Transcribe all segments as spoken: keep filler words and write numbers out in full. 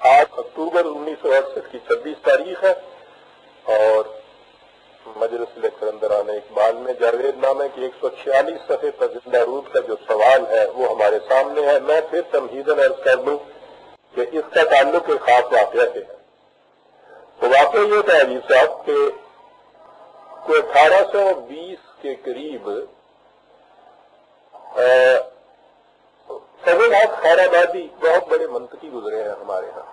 آج اکتوبر انیس سو اڑسٹھ کی چھبیس تاریخ ہے اور مجلس اندران اقبال میں جاوید نامے کی ایک سو چھیالیس صفحے پر زندہ رود کا جو سوال ہے وہ ہمارے سامنے ہے. میں پھر تمہیداً عرض کر دوں کہ اس کا تعلق ایک خاص واقعہ سے ہے. تو واقعہ یہ تھا عزیز صاحب کہ کوئی اٹھارہ سو بیس کے قریب فضل حق خیر آبادی بہت بڑے منطقی گزرے ہیں ہمارے ہاں،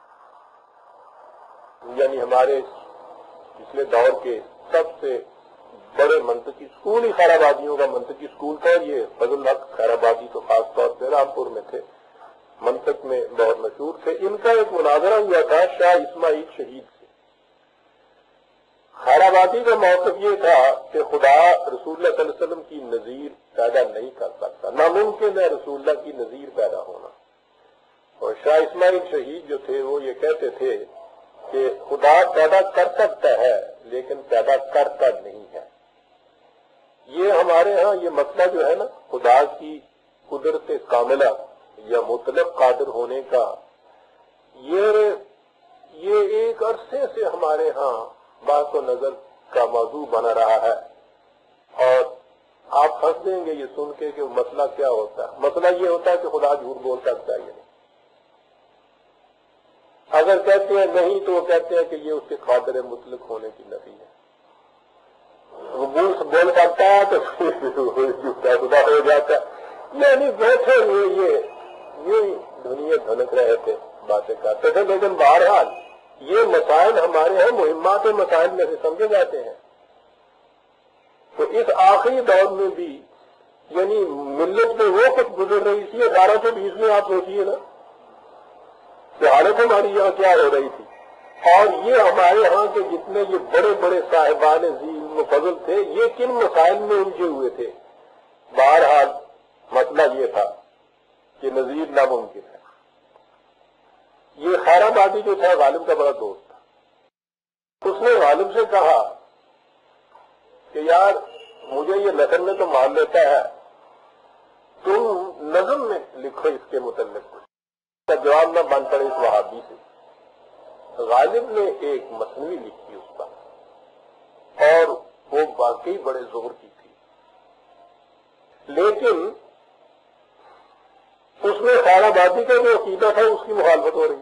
یعنی ہمارے پچھلے دور کے سب سے بڑے منطقی اسکول ہی خیر آبادیوں کا منطقی اسکول تھا. یہ فضل حق خیر آبادی تو خاص طور پہ رامپور میں تھے، منطق میں بہت مشہور تھے. ان کا ایک مناظرہ ہوا تھا شاہ اسماعیل شہید سے. خیر آبادی کا موقف یہ تھا کہ خدا رسول اللہ صلی اللہ علیہ وسلم کی نظیر پیدا نہیں کر سکتا، ناممکن ہے رسول اللہ کی نظیر پیدا ہونا. اور شاہ اسماعیل شہید جو تھے وہ یہ کہتے تھے کہ خدا پیدا کر سکتا ہے لیکن پیدا کرتا نہیں ہے. یہ ہمارے ہاں یہ مسئلہ جو ہے نا خدا کی قدرت کاملہ یا مطلق قادر ہونے کا، یہ یہ ایک عرصے سے ہمارے ہاں بات و نظر کا موضوع بنا رہا ہے. اور آپ پھنس دیں گے یہ سن کے کہ مسئلہ کیا ہوتا ہے. مسئلہ یہ ہوتا ہے کہ خدا جھوٹ بول سکتا ہے یا نہیں. اگر کہتے ہیں نہیں تو وہ کہتے ہیں کہ یہ اس کے قادر مطلق ہونے کی نفی ہے. وہ بول سکتا ہے تو خدا ہو جاتا ہے. یعنی بیٹھے ہوئے یہ یہ دنیا دھنک رہے تھے، باتیں کرتے تھے، لیکن بہرحال یہ مسائل ہمارے ہیں مہمات مسائل میں سے سمجھے جاتے ہیں. تو اس آخری دور میں بھی یعنی ملت میں وہ کچھ گزر رہی تھی. اٹھارہ سو بیس میں آپ سوچیے نا کہ حالت ہماری یہاں کیا ہو رہی تھی. اور یہ ہمارے ہاں کے جتنے یہ بڑے بڑے صاحبان ذی فضل تھے یہ کن مسائل میں الجھے ہوئے تھے. بہرحال مسئلہ یہ تھا کہ نظیر ناممکن ہے. یہ خیر آبادی جو تھا غالب کا بڑا دوست تھا. اس نے غالب سے کہا کہ یار مجھے یہ نثر میں تو مان لیتا ہے، تم نظم میں لکھو اس کے متعلق کچھ. کا جواب نہ بن پڑے اس وہابی سے. غالب نے ایک مثنوی لکھی اس پر اور وہ واقعی بڑے زور کی تھی، لیکن اس میں خیر آبادی کا جو عقیدہ تھا اس کی مخالفت ہو رہی.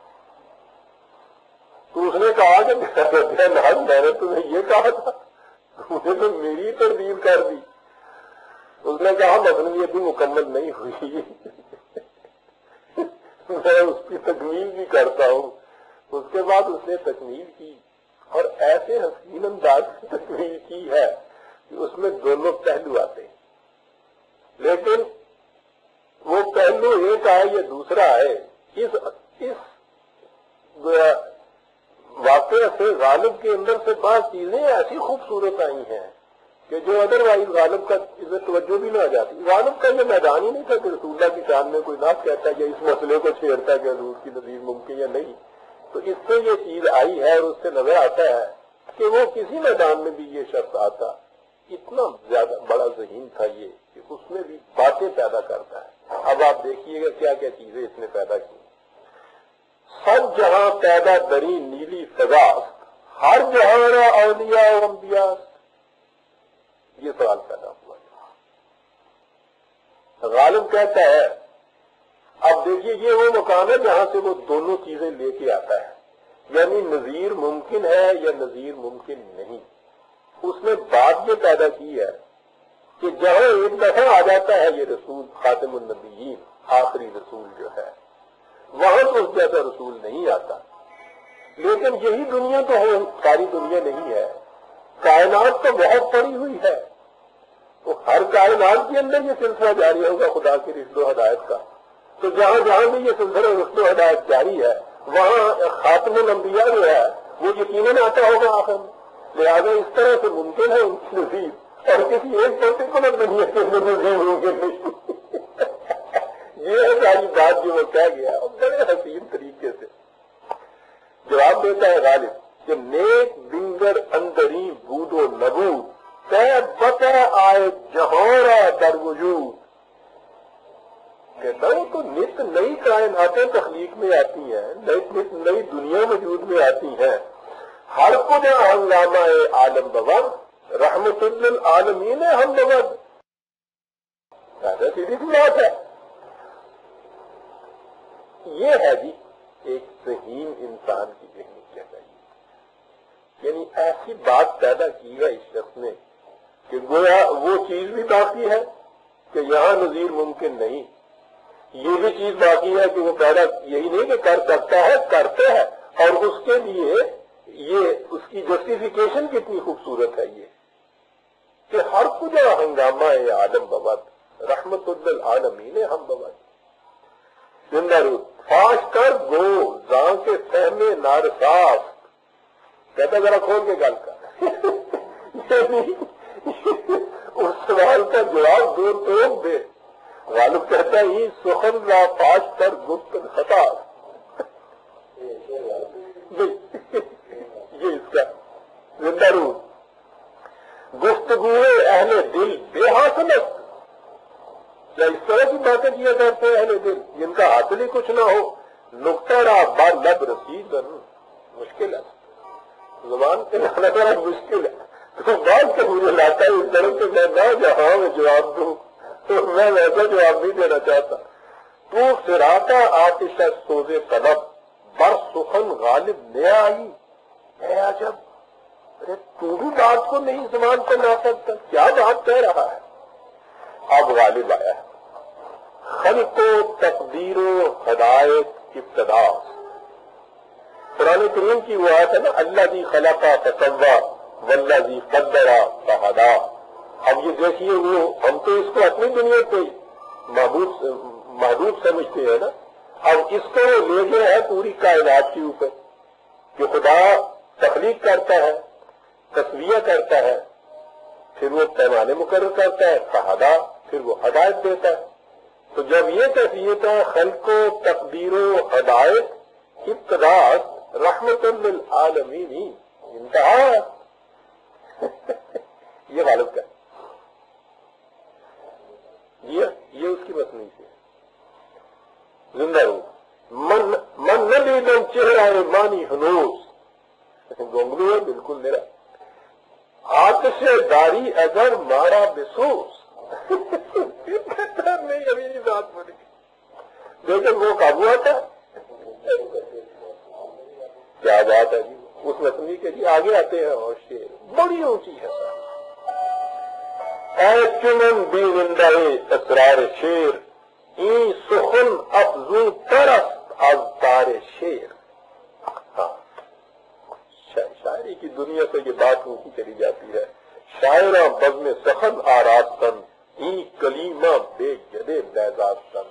تو اس نے کہا کہ میں نے تمہیں یہ کہا تھا، مجھے تو میری تردید کر دی. اس نے کہا مثنوی ابھی مکمل نہیں ہوئی، میں اس کی تکمیل بھی کرتا ہوں. اس کے بعد اس نے تکمیل کی اور ایسے حسین انداز کی تکمیل کی ہے کہ اس میں دونوں پہلو آتے ہیں. لیکن وہ پہلو ایک آئے یا دوسرا آئے، اس اس واقعے سے غالب کے اندر سے بعض چیزیں ایسی خوبصورت آئی ہیں کہ جو ادروائز غالب کا ادھر توجہ بھی نہ آ جاتی. غالب کا یہ میدان ہی نہیں تھا کہ رسول اللہ کی شان میں کوئی نعت کہتا ہے یا اس مسئلے کو چھیڑتا ہے کہ حضور کی نظیر ممکن یا نہیں. تو اس سے یہ چیز آئی ہے اور اس سے نظر آتا ہے کہ وہ کسی میدان میں بھی یہ شخص آتا اتنا زیادہ بڑا ذہین تھا یہ کہ اس میں بھی باتیں پیدا کرتا ہے. اب آپ دیکھیے گا کیا کیا چیزیں اس نے پیدا کی. سب جہاں پیدا دری نیلی فضا، ہر جہاں اولیاء و انبیاء، یہ سوال پیدا ہوا. غالب کہتا ہے اب دیکھیے یہ وہ مقام ہے جہاں سے وہ دونوں چیزیں لے کے آتا ہے، یعنی نظیر ممکن ہے یا نظیر ممکن نہیں. اس نے بات یہ پیدا کی ہے کہ جہاں ایک دفعہ آ جاتا ہے یہ رسول خاتم النبیین آخری رسول جو ہے، وہاں تو اس جیسا رسول نہیں آتا. لیکن یہی دنیا تو ہے، ساری دنیا نہیں ہے. کائنات تو بہت پڑی ہوئی ہے، تو ہر کائنات کے اندر یہ سلسلہ جاری ہوگا خدا کی رشد و ہدایت کا. تو جہاں جہاں بھی یہ سلسلہ رشد و ہدایت جاری ہے وہاں خاتم الانبیاء جو ہے وہ یقیناً آتا ہوگا آخر میں. لہٰذا اس طرح سے ممکن ہے ان کی نظیر اور کسی ایک پرٹیکولر دنیا کے اندر نظیر ممکن نہیں. یہ ہے ساری بات جو وہ کہہ گیا اور بڑے حسین طریقے سے جواب دیتا ہے غالب کہ نیک بنگر اندری بود و نبود تے بتا آئے جہورا در وجود. کہتا ہوں تو نت نئی کائناتیں تخلیق میں آتی ہیں، نت نئی دنیا وجود میں آتی ہیں. ہر کچھ ہنگامہ عالم بوت رحمت للعالمین ہم بوت. سیدھی سی بات ہے. یہ ہے جی ایک ذہین انسان کی ذہنی کیا چاہیے. یعنی ایسی بات پیدا کی ہے اس شخص نے کہ گویا وہ چیز بھی باقی ہے کہ یہاں نظیر ممکن نہیں، یہ بھی چیز باقی ہے کہ وہ پیدا یہی نہیں کہ کر سکتا ہے، کرتے ہیں. اور اس کے لیے یہ اس کی جسٹیفیکیشن کتنی خوبصورت ہے یہ کہ ہر کچھ ہنگامہ عالم بوت رحمت للعالمین ہم بوت. زندہ روح فاش کر گو زاں کے فہمے نارساف. کہتا ذرا کھول کے گل کر اس سوال کا جواب دو توڑ دے. غالب کہتا ہی سخن لا فاش کر گفت خطا. یہ اس کا زندہ روح گفتگو اہل دل بے حاصلت. کیا اس طرح کی باتیں کیا کرتے ہیں اہل دل جن کا حاصل ہی کچھ نہ ہو. نقطہ را بار لب رسیدن مشکل ہے، زبان پہ لانا بڑا مشکل ہے. تو بات کہ مجھے لاتا ہے اس طرح سے میں نہ جہاں میں جواب دوں تو میں ویسا جواب نہیں دینا چاہتا. تو فراقہ آتش سوز طلب بر سخن غالب نیا آئی. اے عجب، ارے تو بھی بات کو نہیں زبان کو لا سکتا، کیا بات کہہ رہا ہے. اب غالب آیا ہے. خلق و تقدیر و ہدایت ابتدا. قرآن کریم کی وہ آیت ہے نا، اللہ دی خلقہ فسوا والذی قدرا فہدا. اب یہ دیکھیے وہ ہم تو اس کو اپنی دنیا پہ محدود محدود سمجھتے ہیں نا. اب اس کو لے گئے ہے پوری کائنات کے اوپر کہ خدا تخلیق کرتا ہے، تسویہ کرتا ہے، پھر وہ پیمانے مقرر کرتا ہے فہدا، پھر وہ ہدایت دیتا ہے. تو جب یہ کیفیت ہے خلق و تقدیر و ہدایت ابتدا رحمت للعالمین انتہا. یہ غالب کا یہ یہ اس کی مصنوعی سے زندہ ہوں. من من نہ لیدن چہرہ مانی ہنوز گونگلو ہے بالکل میرا. آتش داری اگر مارا بسوس. نہیں ابھی نہیں بات بولی لیکن وہ قابو آتا ہے. کیا بات ہے جی اس مصنوعی کے جی آگے آتے ہیں اور شیر بڑی اونچی ہے. اے چمن بھی زندہ اسرار شیر این سخن افزو ترست از تار شیر. ہاں شاعری کی دنیا سے یہ بات اونچی چلی جاتی ہے. شاعرہ بزم سخن آراستن این کلیمہ بے جدے بیزاستن.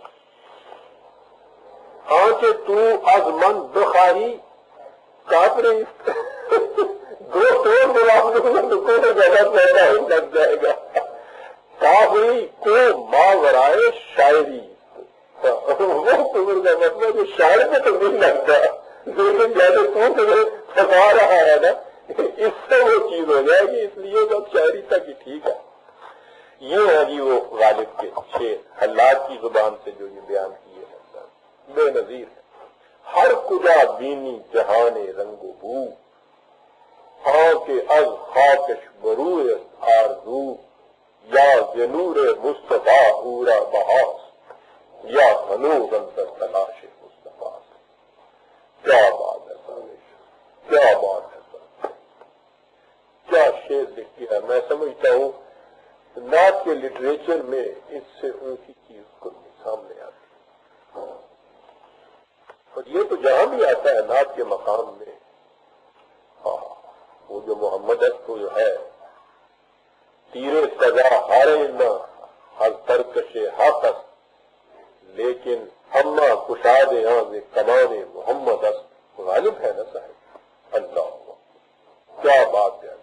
ہاں کہ تو از من بخاری کافری دو توڑ ملازموں کو زیادہ پیدا ہی لگ جائے گا. کافری کو ماورائے شاعری وہ تمر کا مطلب جو شاعر میں تو نہیں لگتا لیکن جیسے تو تمہیں پھنسا رہا ہے نا اس سے وہ چیز ہو جائے گی. اس لیے جب شاعری تک ہی ٹھیک ہے. یہ ہے جی وہ غالب کے شعر حلات کی زبان سے جو یہ بیان کیے ہیں بے نظیر ہے. ہر کجا بینی جہان رنگ و بو ہاں کے از خاکش بروئے آرزو یا ذنور مصطفیٰ اورا بہاس یا ہنوز انتر تلاش مصطفیٰ. کیا بات ہے ساوش، کیا بات ہے سر، کیا شعر لکھ ہے. میں سمجھتا ہوں نعت کے لٹریچر میں اس سے اونچی چیز کو سامنے آتی ہے. اور یہ تو جہاں بھی آتا ہے نعت کے مقام میں. ہاں وہ جو محمد کو جو ہے تیرے سزا ہارے نہ ہر ترکش حافظ لیکن اما کشاد یہاں سے کمانے محمد است غالب ہے نا صاحب. اللہ کیا بات ہے.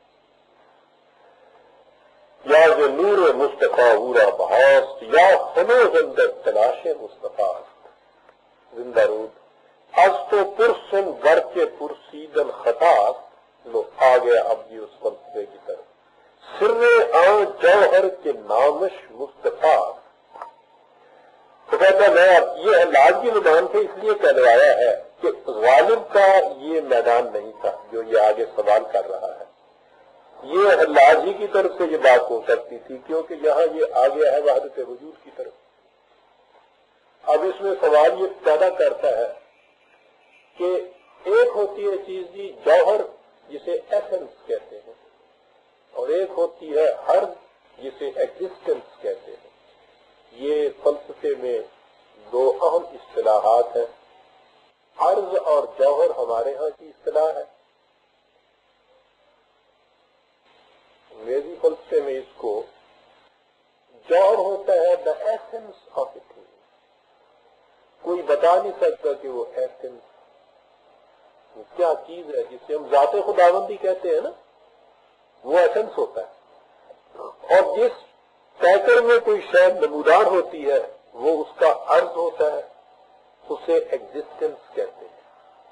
یا جو نور مصطفیٰ اورا بہاست یا خنوز اندر تلاش مصطفیٰ. زندہ رود از تو پرسن گر کے پرسیدن خطاست. لو آ گیا اب جی اس فلسفے کی طرف. سر آن جوہر کے نامش مصطفیٰ. تو کہتا میں یہ حلاج کی زبان سے اس لیے کہلوایا ہے کہ غالب کا یہ میدان نہیں تھا جو یہ آگے سوال کر رہا ہے. یہ حلاج ہی کی طرف سے یہ بات ہو سکتی تھی کیونکہ یہاں یہ آ گیا ہے وحدت وجود کی طرف. اب اس میں سوال یہ پیدا کرتا ہے کہ ایک ہوتی ہے چیز جی جوہر جسے ایسنس کہتے ہیں اور ایک ہوتی ہے حرض جسے ایگزسٹنس کہتے ہیں. یہ فلسفے میں دو اہم اصطلاحات ہیں. عرض اور جوہر ہمارے ہاں کی اصطلاح ہے. انگریزی فلسفے میں اس کو جوہر ہوتا ہے the essence of a thing. کوئی بتا نہیں سکتا کہ وہ ایسنس کیا چیز ہے جسے ہم ذات خداوندی کہتے ہیں نا, وہ ایسنس ہوتا ہے. اور جس پیکر میں کوئی شے نمودار ہوتی ہے وہ اس کا عرض ہوتا ہے, اسے ایگزسٹنس کہتے ہیں.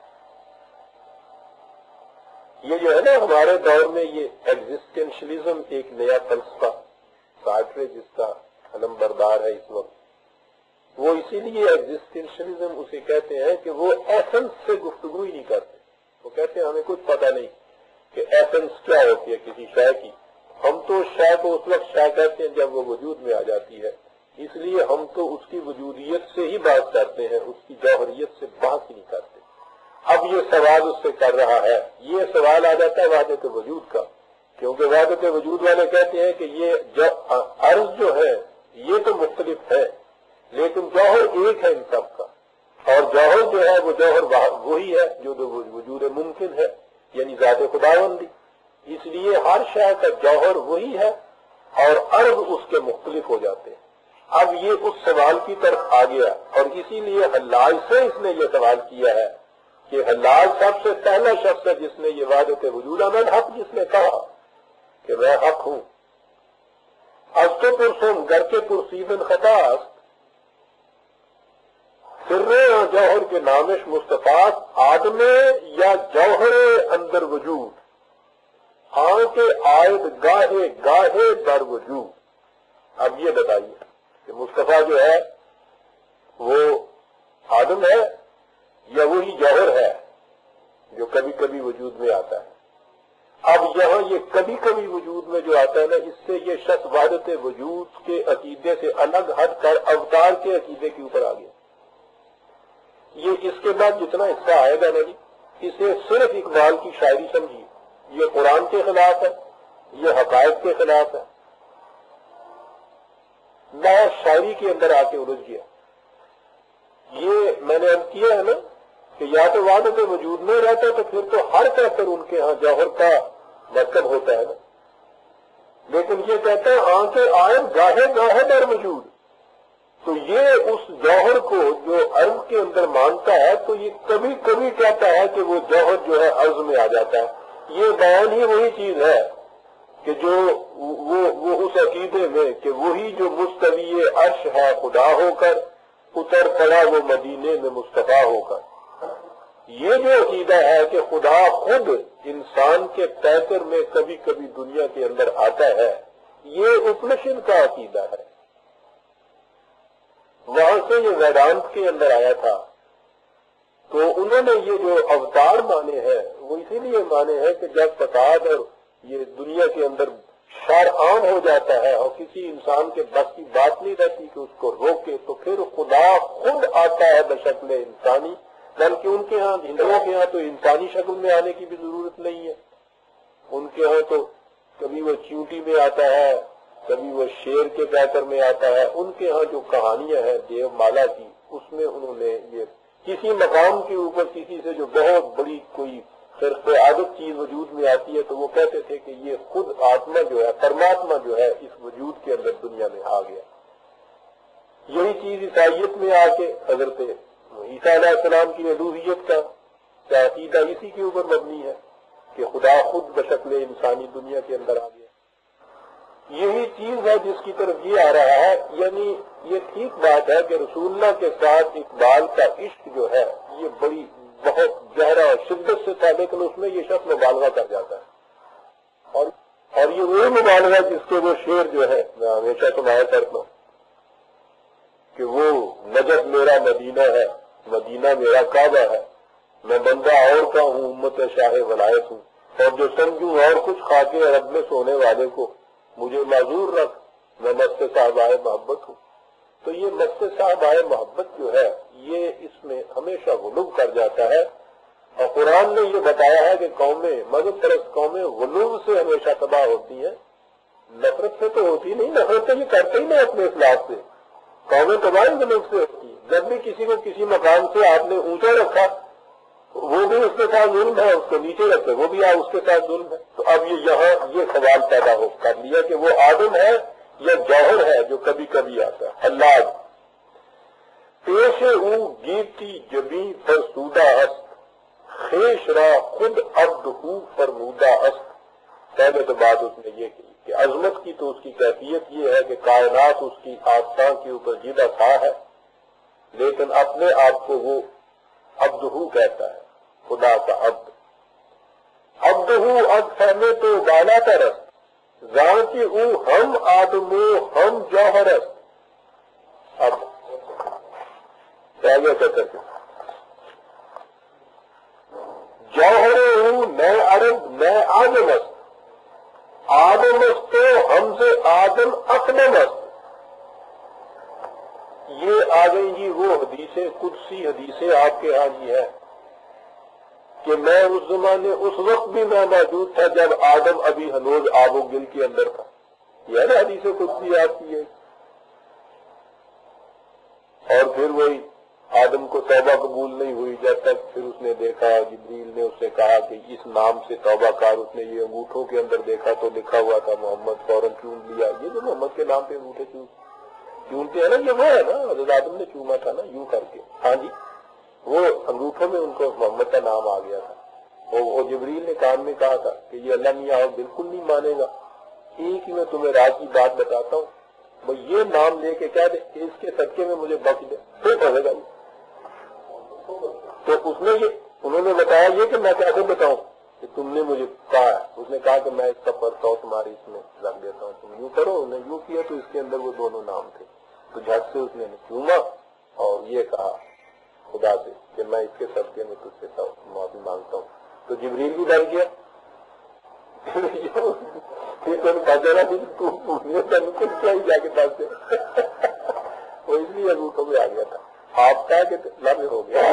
یہ جو ہے نا ہمارے دور میں یہ ایگزسٹینشلزم ایک نیا فلسفہ سارٹرے جس کا علم بردار ہے اس وقت, وہ اسی لیے ایگزسٹینشلزم اسے کہتے ہیں کہ وہ ایسنس سے گفتگو ہی نہیں کرتے. وہ کہتے ہیں ہمیں کچھ پتہ نہیں کہ ایسنس کیا ہوتی ہے کسی شے کی. ہم تو شے کو اس وقت شے کہتے ہیں جب وہ وجود میں آ جاتی ہے, اس لیے ہم تو اس کی وجودیت سے ہی بات کرتے ہیں, اس کی جوہریت سے بات ہی نہیں کرتے. اب یہ سوال اس سے کر رہا ہے, یہ سوال آ جاتا ہے وحدت وجود کا, کیونکہ وحدت وجود والے کہتے ہیں کہ یہ جو عرض جو ہے یہ تو مختلف ہے لیکن جوہر ایک ہے ان سب کا, اور جوہر جو ہے وہ جوہر وہی ہے جو وجود ممکن ہے یعنی ذات خداوندی. اس لیے ہر شے کا جوہر وہی ہے اور عرض اس کے مختلف ہو جاتے ہیں. اب یہ اس سوال کی طرف آ گیا اور اسی لیے حلاج سے اس نے یہ سوال کیا ہے کہ حلاج سب سے پہلا شخص ہے جس نے یہ وحدت وجود من حق جس نے کہا کہ میں حق ہوں. از تو پرسن گر کے پرسیدن خطاست سر جوہر کے نامش مصطفیٰ آدم یا جوہر اندر وجود آن کے آئد گاہے گاہے در وجود. اب یہ بتائیے کہ مصطفیٰ جو ہے وہ آدم ہے یا وہی جوہر ہے جو کبھی کبھی وجود میں آتا ہے. اب یہاں یہ کبھی کبھی وجود میں جو آتا ہے نا, اس سے یہ شخص وحدت وجود کے عقیدے سے الگ ہٹ کر اوتار کے عقیدے کے اوپر آ گیا. یہ اس کے بعد جتنا حصہ آئے گا نا جی, اسے صرف اقبال کی شاعری سمجھیے. یہ قرآن کے خلاف ہے, یہ حقائق کے خلاف ہے. میں شاعری کے اندر آ کے الجھ گیا. یہ میں نے اب کیا ہے نا کہ یا تو وحدت وجود میں رہتا تو پھر تو ہر کہتر ان کے ہاں جوہر کا مرکب ہوتا ہے نا, لیکن یہ کہتے ہیں آنکھیں آئے گاہے گاہے در وجود. تو یہ اس جوہر کو جو عرض کے اندر مانتا ہے تو یہ کبھی کبھی کہتا ہے کہ وہ جوہر جو ہے عرض میں آ جاتا ہے. یہ بیان ہی وہی چیز ہے کہ جو وہ, وہ اس عقیدے میں کہ وہی جو مستوی عرش ہے خدا ہو کر اتر پڑا وہ مدینے میں مصطفیٰ ہو کر. یہ جو عقیدہ ہے کہ خدا خود انسان کے پیکر میں کبھی کبھی دنیا کے اندر آتا ہے, یہ اپنشد کا عقیدہ ہے. وہاں سے یہ ویدانت کے اندر آیا تھا. تو انہوں نے یہ جو اوتار مانے ہیں وہ اسی لیے مانے ہیں کہ جب فساد اور یہ دنیا کے اندر شر عام ہو جاتا ہے اور کسی انسان کے بس کی بات نہیں رہتی کہ اس کو روکے, تو پھر خدا خود آتا ہے بشکل انسانی. بلکہ ان کے ہاں ہندوؤں کے ہاں تو انسانی شکل میں آنے کی بھی ضرورت نہیں ہے. ان کے ہاں تو کبھی وہ چیونٹی میں آتا ہے, کبھی وہ شیر کے پیکر میں آتا ہے. ان کے ہاں جو کہانیاں ہیں دیو مالا کی, اس میں انہوں نے یہ کسی مقام کے اوپر کسی سے جو بہت بڑی کوئی خرق عادت چیز وجود میں آتی ہے تو وہ کہتے تھے کہ یہ خود آتما جو ہے پرماتما جو ہے اس وجود کے اندر دنیا میں آ گیا. یہی چیز عیسائیت میں آ کے حضرت عیسیٰ علیہ السلام کی الوہیت کا عقیدہ اسی کے اوپر مبنی ہے کہ خدا خود بشکل انسانی دنیا کے اندر آ گیا. یہی چیز ہے جس کی طرف یہ آ رہا ہے. یعنی یہ ٹھیک بات ہے کہ رسول اللہ کے ساتھ اقبال کا عشق جو ہے یہ بڑی بہت گہرا اور شدت سے تھا, لیکن اس میں یہ شخص مبالغہ کر جاتا ہے. اور اور یہ وہی مبالغہ جس کے وہ شعر جو ہے میں ہمیشہ سنایا کرتا ہوں کہ وہ نجد میرا مدینہ ہے، مدینہ میرا کعبہ ہے، میں بندہ اور کا ہوں، امت شاہ ولایت ہوں، اور جو سمجھوں اور کچھ کھا کے عرب میں سونے والے کو مجھے معذور رکھ، میں مست صاحبائے محبت ہوں۔ تو یہ مست صاحبائے محبت جو ہے یہ اس میں ہمیشہ غلو کر جاتا ہے، اور قرآن نے یہ بتایا ہے کہ قومیں، مذہب پرست قومیں غلو سے ہمیشہ تباہ ہوتی ہیں، نفرت سے تو ہوتی نہیں، نفرت سے یہ کرتے ہی نہیں اپنے اخلاق سے، قومیں تباہ غلو سے ہوتی ہیں۔ جب بھی کسی کو کسی مقام سے آپ نے اونچا رکھا وہ بھی اس کے ساتھ ظلم ہے، اس کو نیچے رکھے وہ بھی اس کے ساتھ ظلم ہے۔ تو اب یہ یہاں یہ سوال پیدا ہو کر لیا کہ وہ آدم ہے یا جوہر ہے جو کبھی کبھی آتا ہے۔ حلاج پیش او گیتی جبیں فرسودہ است، خیش را خود عبد ہو فرمودہ است۔ پہلے تو بات اس نے یہ کی کہ عظمت کی تو اس کی کیفیت یہ ہے کہ کائنات اس کی آستان کے اوپر جیدہ تھا ہے، لیکن اپنے آپ کو وہ عبد ہو کہتا ہے، خدا کا عبد۔ عبد ہو اب فہمے تو بالا ترس، زان کی او ہم آدمو ہم جوہرس۔ اب آگے کر کے جوہر ہوں میں عرب میں آدم است، آدم است تو ہم سے آدم اقدم است۔ یہ آ گئی جی وہ حدیثیں قدسی حدیثیں آپ کے ہاں جی ہے کہ میں اس زمانے اس وقت بھی میں موجود تھا جب آدم ابھی ہنوز آب و گل کے اندر تھا۔ یہ ہے نا حدیث قدسی آپ کی ہے۔ اور پھر وہی آدم کو توبہ قبول نہیں ہوئی جب تک پھر اس نے دیکھا، جبریل نے اس سے کہا کہ اس نام سے توبہ کار، اس نے یہ انگوٹھوں کے اندر دیکھا تو لکھا ہوا تھا محمد، فوراً چون لیا۔ یہ جو محمد کے نام پہ انگوٹھے چون چونتے ہیں نا، یہ وہ ہے نا حضرت آدم نے چوما تھا نا یوں کر کے، ہاں جی، وہ انگوٹھوں میں ان کو محمد کا نام آ گیا تھا۔ اور جبریل نے کان میں کہا تھا کہ یہ اللہ میاں اور بالکل نہیں مانے گا، ایک ہی میں تمہیں راز کی بات بتاتا ہوں، وہ یہ نام لے کے کہہ دے کہ اس کے صدقے میں مجھے بخش دے، پھر پڑے گا۔ تو اس نے یہ انہوں نے بتایا یہ کہ میں کیسے بتاؤں کہ تم نے مجھے کہا ہے، اس نے کہا کہ میں اس کا پرتا ہوں تمہاری اس میں رکھ دیتا ہوں، تم یوں کرو، انہوں نے یوں کیا تو اس کے اندر وہ دونوں نام تھے۔ تو جھٹ سے اس نے چوما اور یہ کہا خدا سے کہ میں اس کے صدقے میں تجھ سے معافی مانگتا ہوں۔ تو جبریل بھی ڈر گیا، کیا ہی جا کے پاس سے وہ اس لیے انگوٹھوں میں آ گیا تھا، آپ کا کہ لمحے ہو گیا۔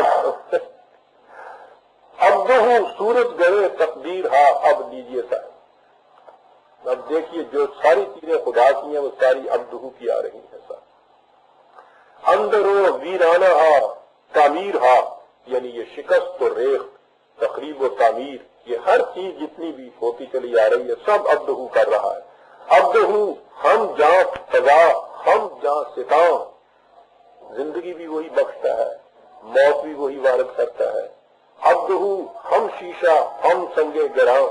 اب ہوں سورج گئے تقدیر ہاں اب لیجیے صاحب، اب دیکھیے جو ساری چیزیں خدا کی ہیں وہ ساری ابدہو کی آ رہی ہیں سر۔ اندر و ویرانہ ہا تعمیر ہا، یعنی یہ شکست و ریخت، تخریب و تعمیر، یہ ہر چیز جتنی بھی ہوتی چلی آ رہی ہے سب ابدہو کر رہا ہے۔ ابدہو ہم جاں فضا ہم جاں ستاں، زندگی بھی وہی بخشتا ہے، موت بھی وہی وارد کرتا ہے۔ عبدہو ہم شیشہ ہم سنگے گراں،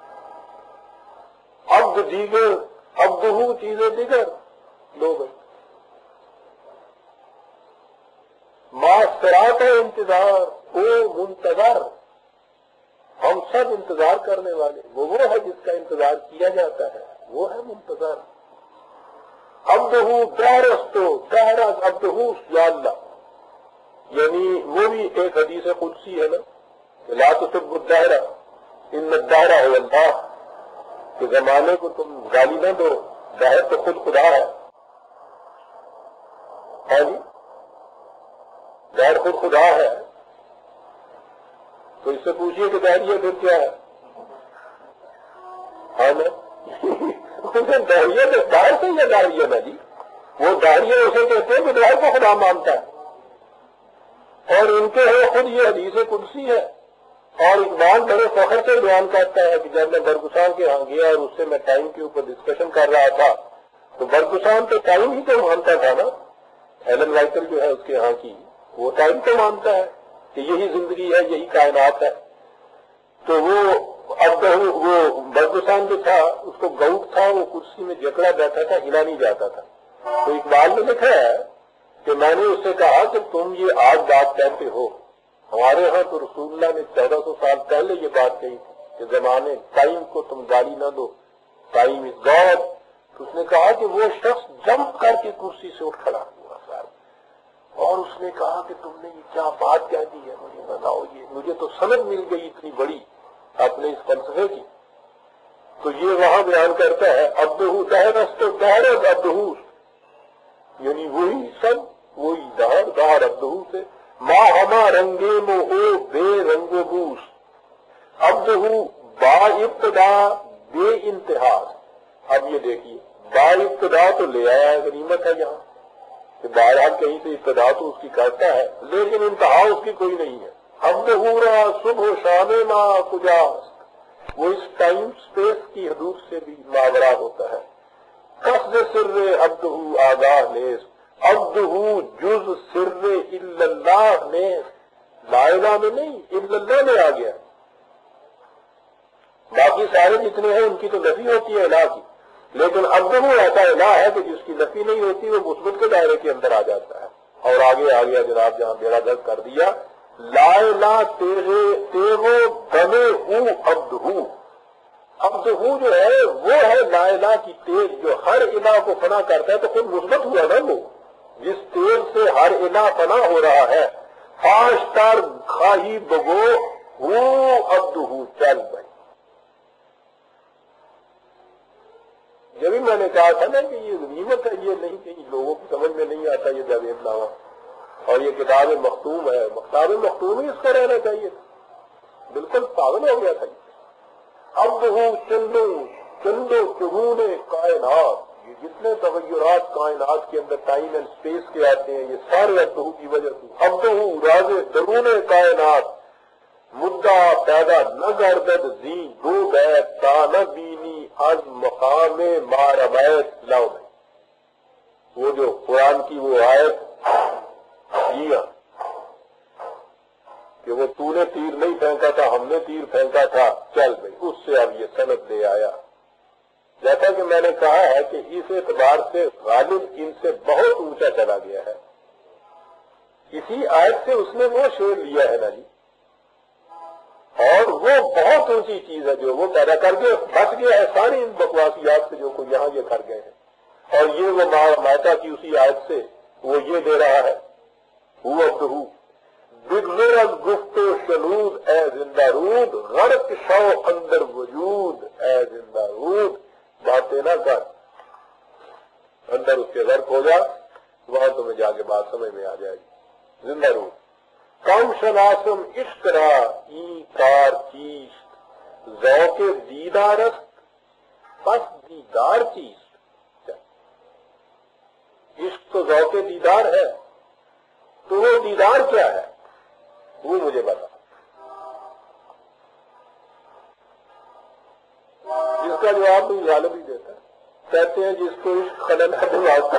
عبد دیگر عبدہو چیزیں دیگر، لو بھائی معاشرات انتظار او منتظر، ہم سب انتظار کرنے والے، وہ وہ ہے جس کا انتظار کیا جاتا ہے، وہ ہے منتظر۔ عبدہو دہرستو دہرس عبدہو یا اللہ، یعنی وہ بھی ایک حدیث قدسی ہے نا، لا تسبوا الدہر ان الدہر هو اللہ، کہ زمانے کو تم گالی نہ دو، دہر تو خود خدا ہے۔ ہاں جی، دہر خود خدا ہے، تو اس سے پوچھئے کہ دہریہ پھر کیا ہے؟ ہاں نا دہریہ تو دہر سے یا دہریہ نا جی، وہ دہریہ اسے کہتے ہیں کہ دہر کو خدا مانتا ہے، اور ان کے ہے خود یہ حدیث قدسی ہے۔ اور اقبال بڑے فخر سے بیان کرتا ہے کہ جب میں برگسان کے ہاں گیا اور اس سے میں ٹائم کے اوپر ڈسکشن کر رہا تھا تو برگسان تو ٹائم ہی تو مانتا تھا نا، ایلن وائٹر جو ہے اس کے ہاں کی، وہ ٹائم تو مانتا ہے کہ یہی زندگی ہے، یہی کائنات ہے۔ تو وہ اب وہ برگسان جو تھا اس کو گاؤٹ تھا، وہ کرسی میں جکڑا بیٹھا تھا، ہلا نہیں جاتا تھا۔ تو اقبال نے لکھا ہے کہ میں نے اس سے کہا کہ تم یہ آج بات کہتے ہو، ہمارے ہاں تو رسول اللہ نے چودہ سو سال پہلے یہ بات کہی تھی کہ زمانے ٹائم کو تم گالی نہ دو، ٹائم از گاڈ۔ تو اس نے کہا کہ وہ شخص جمپ کر کے کرسی سے اٹھ کھڑا ہوا صاحب، اور اس نے کہا کہ تم نے یہ کیا بات کہہ دی ہے، مجھے بتاؤ، یہ مجھے تو سند مل گئی اتنی بڑی اپنے اس فلسفے کی. تو یہ وہاں بیان کرتا ہے ابدہ دہرست دہرت ابدہ، یعنی وہی سب وہی دہر دہر ابدہ سے ماں ہما رنگے مو او بے رنگ و بوس. ابدہ با ابتدا بے انتہا. اب یہ دیکھیے با ابتدا تو لے آیا ہے، غنیمت ہے یہاں کہ بہرحال کہیں سے ابتدا تو اس کی کرتا ہے لیکن انتہا اس کی کوئی نہیں ہے. ابدہ را صبح شام ما کجاست، وہ اس ٹائم سپیس کی حدود سے بھی ماورا ہوتا ہے. قصد سر عبدہ آگاہ نیز، عبدہ جز سر الا اللہ نیز. لا الہ میں نہیں الا اللہ میں آ گیا. باقی سارے جتنے ہیں ان کی تو نفی ہوتی ہے الہ کی، لیکن عبدہ ایسا الہ ہے کہ جس کی نفی نہیں ہوتی وہ مثبت کے دائرے کے اندر آ جاتا ہے. اور آگے آ گیا جناب جہاں میرا درد کر دیا لا الہ تیرے تیرو بنے او عبدہ. عبدہ جو ہے وہ ہے لا الہ کی تیز جو ہر الہ کو فنا کرتا ہے، تو خود مثبت ہوا نا وہ جس تیز سے ہر الہ فنا ہو رہا ہے. فاش تر خواہی بگو ہو عبدہ. چل بھائی، جبھی میں نے کہا تھا نا کہ یہ غنیمت ہے، یہ نہیں کہ لوگوں کی سمجھ میں نہیں آتا یہ جاوید نامہ، اور یہ کتاب مختوم ہے. کتاب مختوم ہی اس کا رہنا چاہیے، بالکل پاگل ہو گیا تھا. عبدہ چندو چندو قرون کائنات، یہ جتنے تغیرات کائنات کے اندر ٹائم اینڈ اسپیس کے آتے ہیں یہ سارے عبدہ کی وجہ سے. عبدہ راز درون کائنات مدعا پیدا نہ گردد زی دو بیت تا نہ بینی از مقام مارمیت لاؤ. وہ جو قرآن کی وہ آیت جی ہاں کہ وہ تو نے تیر نہیں پھینکا تھا ہم نے تیر پھینکا تھا، چل بھائی اس سے اب یہ سند لے آیا. جیسا کہ میں نے کہا ہے کہ اس اعتبار سے غالب ان سے بہت اونچا چلا گیا ہے. اسی آیت سے اس نے وہ شعر لیا ہے نا جی، اور وہ بہت اونچی چیز ہے جو وہ پیدا کر کے بچ گیا ہے ساری ان بکواسیات سے جو کوئی یہاں یہ کر گئے ہیں. اور یہ وہ ماتا کی اسی آیت سے وہ یہ دے رہا ہے ہو ابدہ بگزر از گفت و شنود اے زندہ رود، غرق شو اندر وجود اے زندہ رود. باتیں نہ کر، اندر اس کے غرق ہو جا، وہاں تمہیں جا کے بات سمجھ میں آ جائے گی. زندہ رود کم شناسم عشق را ای کار چیست، ذوق دیدارست پس دیدار چیست. عشق تو ذوق دیدار ہے، تو وہ دیدار کیا ہے وہ مجھے بتا. جس کا جواب بھی غالب ہی دیتا ہے، کہتے ہیں جس کو عشق خلل نہ دلاتا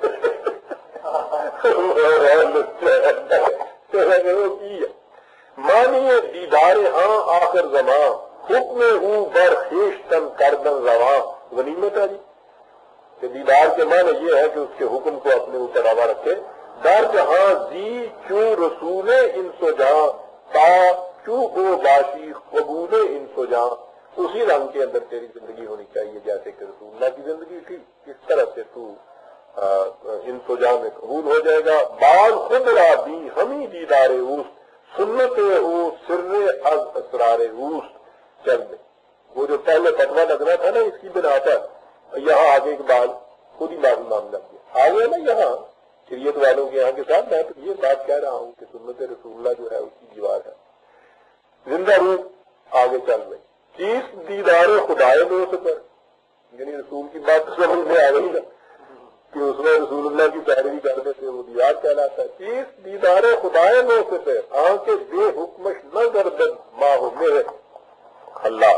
مانیے دیدار ہاں آخر زمان حکم ہوں بر خیشتن کردن رواں. غنیمت ہے جی کہ دیدار کے معنی یہ ہے کہ اس کے حکم کو اپنے اوپر روا رکھے. در جہاں زی چو رسول انسو جہاں تا چو ہو باشی قبول انسو جہاں. اسی رنگ کے اندر تیری زندگی ہونی چاہیے جیسے کہ رسول اللہ کی زندگی تھی، اس طرح سے تو انسو جہاں میں قبول ہو جائے گا. بعض خود را بھی ہمیں دیدار اوست سنت او سر از اسرار اوست. چل میں وہ جو پہلے فتویٰ لگنا تھا نا اس کی بنا پر یہاں آگے کے بعد خود ہی معلوم نام لگ گیا. آگے نا یہاں شریعت والوں کے یہاں کے ساتھ میں تو یہ بات کہہ رہا ہوں کہ سنت رسول اللہ جو ہے اس کی دیوار ہے. زندہ روح آگے چل رہی چیز دیدار خدائے دوست پر، یعنی رسول کی بات سمجھ میں آ گئی نا کہ اس میں رسول اللہ کی پیروی کرنے سے وہ دیدار کہلاتا ہے. چیز دیدار خدائے دوست پر آنکھ بے حکمش نہ گردن ماہ میرے اللہ.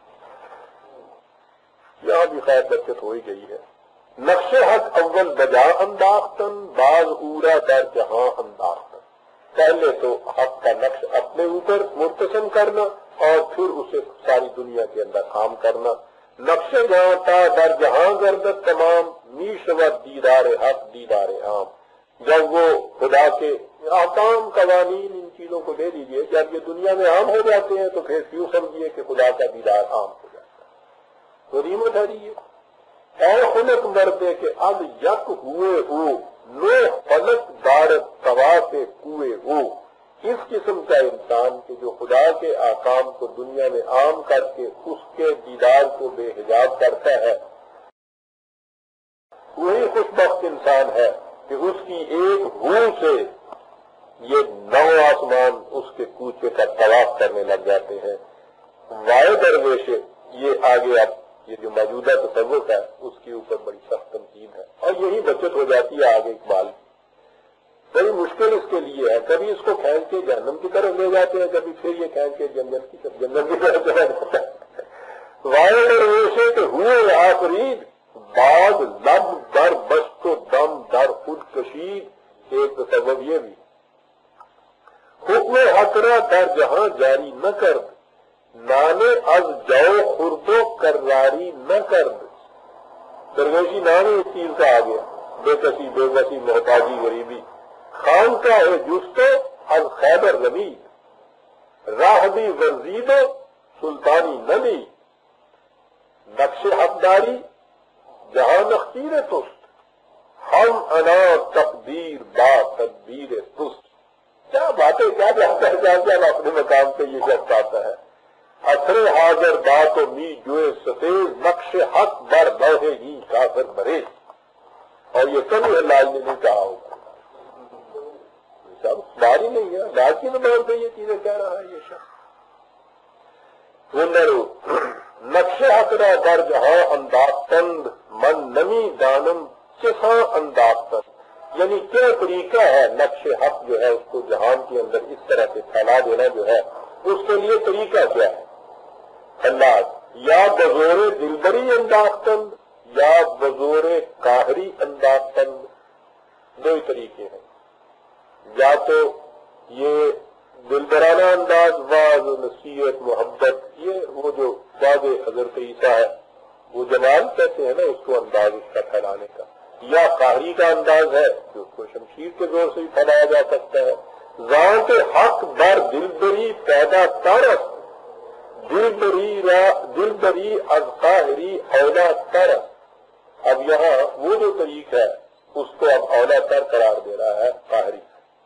یہاں بھی خیر برکت ہو ہی گئی ہے. نقش حق اول بجا انداختن بعض اورا در جہاں انداختن. پہلے تو حق کا نقش اپنے اوپر مرتسم کرنا اور پھر اسے ساری دنیا کے اندر عام کرنا. نقش جہاں تا در جہاں گردت تمام میش و دیدار حق دیدار عام. جب وہ خدا کے احکام قوانین ان چیزوں کو دے دیجئے جب یہ دنیا میں عام ہو جاتے ہیں تو پھر یوں سمجھیے کہ خدا کا دیدار عام ہو جاتا ہے. غنیمت ہے یہ اے خلق مردے کہ اب یک ہوئے ہو نو فلک دار طواف کوئے ہو، اس قسم کا انسان کہ جو خدا کے احکام کو دنیا میں عام کر کے اس کے دیدار کو بے حجاب کرتا ہے، وہی خوش بخت انسان ہے کہ اس کی ایک ہو سے یہ نو آسمان اس کے کوچے کا طواف کرنے لگ جاتے ہیں۔ وائے درویش یہ آگے اب یہ جو موجودہ تصوف ہے اس کے اوپر بڑی سخت تنقید ہے، اور یہی بچت ہو جاتی ہے آگے اقبال کی۔ بڑی مشکل اس کے لیے ہے، کبھی اس کو کھینچ کے جہنم کی طرف لے جاتے ہیں، کبھی پھر یہ کھینچ کے جنت کی طرف جنت کی طرف چلا جاتا ہے۔ وائے درویشے کہ ہوئے آفرید بعد لب در بست و دم در خود کشید، ایک تصوف یہ بھی حکم حقرہ در جہاں جاری نہ کرد، نانے از جاؤ خرد و کراری نہ کرد۔ درویشی نام اس چیز کا آ گیا، بے کسی بے بسی محتاجی غریبی۔ خان کا ہے جستو از خیبر رمید، راہ بھی ورزید و سلطانی نہ دی، نقش حقداری جہاں نختیر تست، ہم انا تقدیر با تدبیر تست۔ کیا باتیں کیا جانتا ہے، کیا کیا اپنے مقام پہ یہ شخص آتا ہے۔ اثر حاضر بات و می جوئے ستیز، نقش حق بر لوہے ہی کافر بریز۔ اور یہ کبھی لاج نے نہیں کہا ہوگا، سب بار ہی نہیں ہے، لاج کی زبان سے یہ چیزیں کہہ رہا ہے یہ شخص۔ نقش حق را در جہاں انداختند، من نمی دانم چساں انداختند، یعنی کیا طریقہ ہے نقش حق جو ہے اس کو جہان کے اندر اس طرح سے پھیلا دینا جو ہے، اس کے لیے طریقہ کیا ہے؟ اللہ یا بزور دلبری انداختند یا بزور قاہری انداختند، دو ہی طریقے ہیں، یا تو یہ دلبرانہ انداز، واض نصیحت محبت، یہ وہ جو واضح حضرت عیسیٰ ہے وہ جمال کہتے ہیں نا اس کو، انداز اس کا پھیلانے کا، یا قاہری کا انداز ہے جو اس کو شمشیر کے زور سے بھی پھیلایا جا سکتا ہے۔ ذات حق بر دلبری پیدا ترس، دلبری را دلبری از قاہری اولا ترس۔ اب یہاں وہ جو طریق ہے اس کو اب اولا تر قرار دے رہا ہے قاہری۔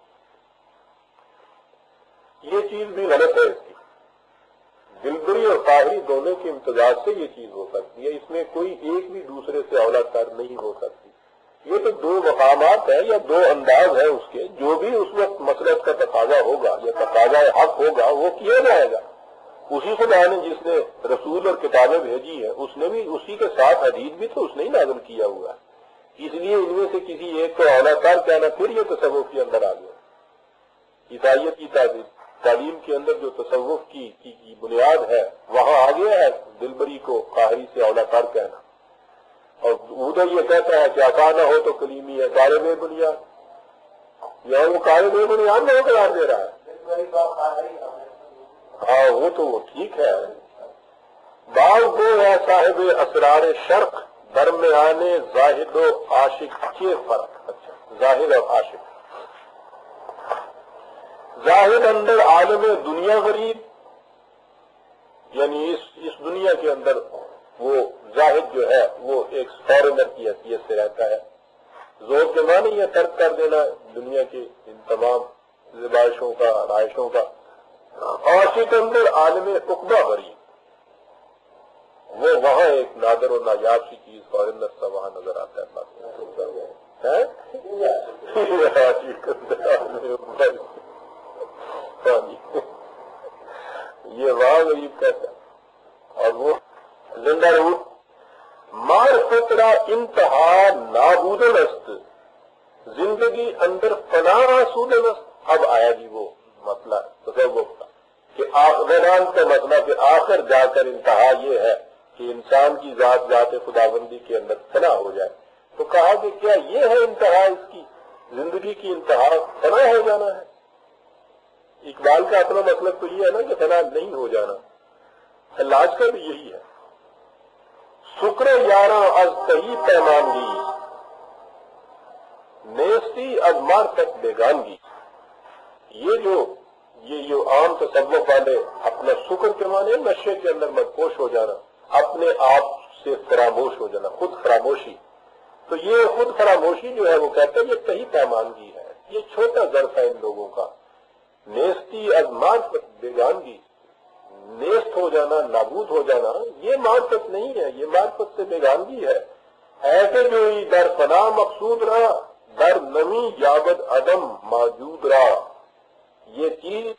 یہ چیز بھی غلط ہے، اس کی دلبری اور قاہری دونوں کے امتزاج سے یہ چیز ہو سکتی ہے، اس میں کوئی ایک بھی دوسرے سے اولا تر نہیں ہو سکتی۔ یہ تو دو مقامات ہیں یا دو انداز ہیں اس کے، جو بھی اس وقت مسلک کا تقاضا ہوگا یا تقاضا حق ہوگا وہ کیا جائے گا۔ اسی خدا نے جس نے رسول اور کتابیں بھیجی ہیں اس نے بھی اسی کے ساتھ حدیث بھی تو اس نے ہی نازل کیا ہوا ہے، اس لیے ان میں سے کسی ایک کو اولا تر کہنا پھر یہ تصوف کے اندر آ گیا۔ عیسائیت کی تعلیم کے اندر جو تصوف کی, کی, کی بنیاد ہے وہاں آ گیا ہے دلبری کو قاہری سے اولا تر کہنا، اور ادھر یہ کہتا ہے کہ آسان نہ ہو تو کلیمی ہے کارے بے بنیاد، یہاں وہ کارے بے بنیاد نہیں قرار دے رہا ہے۔ ہاں وہ تو وہ ٹھیک ہے، بعض وہ ہے صاحب اسرار شرق، درمیان زاہد و عاشق کے فرق۔ اچھا، زاہد اور عاشق، زاہد اندر عالم دنیا غریب، یعنی اس اس دنیا کے اندر وہ زاہد جو ہے وہ ایک فارنر کی حیثیت سے رہتا ہے، زور کے معنی یہ ترک کر دینا دنیا کی ان تمام زبائشوں کا رائشوں کا۔ عاشق اندر عالم عقبہ غریب، وہ وہاں ایک نادر و نایاب سی چیز فارنر سا وہاں نظر آتا ہے۔ یہ وہاں غریب کہتا ہے، اور وہ زندہ روح مار فترہ انتہا نابودن است، زندگی اندر فنا آسودن است۔ اب آیا جی وہ مسئلہ تصوف کا کہ ویدان کا مسئلہ کہ آخر جا کر انتہا یہ ہے کہ انسان کی ذات ذات خداوندی کے اندر فنا ہو جائے، تو کہا کہ کیا یہ ہے انتہا، اس کی زندگی کی انتہا فنا ہو جانا ہے؟ اقبال کا اپنا مطلب تو یہ ہے نا کہ فنا نہیں ہو جانا، علاج کا بھی یہی ہے۔ شکر یاراں از کئی پیمانگی، نیستی از مار تک بیگانگی۔ یہ جو یہ جو عام تصوف والے اپنا شکر کے معنی نشے کے اندر مدپوش ہو جانا، اپنے آپ سے فراموش ہو جانا، خود فراموشی، تو یہ خود فراموشی جو ہے وہ کہتا ہے یہ کہیں پیمانگی ہے، یہ چھوٹا ظرف ہے ان لوگوں کا. نیستی از معرفت بیگانگی، نیست ہو جانا، نابود ہو جانا، یہ معرفت نہیں ہے، یہ معرفت سے بیگانگی ہے. ایسے جو ہی در فنا مقصود رہا، در نمی یابد عدم موجود رہا. یہ چیز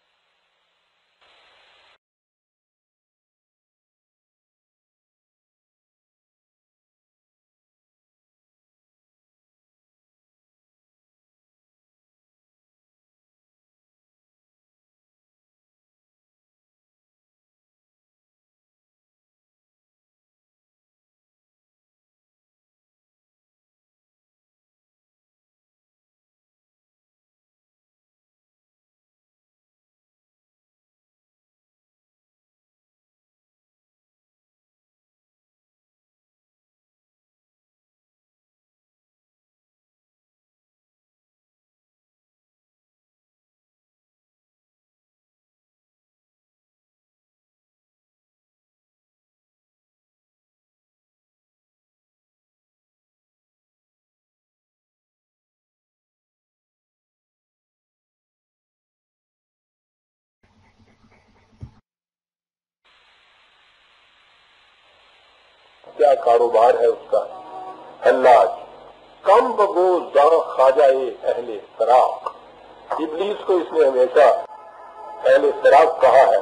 کیا کاروبار ہے اس کا؟ حلاج کم بگو زاں خواجائے اہل فراق. ابلیس کو اس نے ہمیشہ اہل فراق کہا ہے.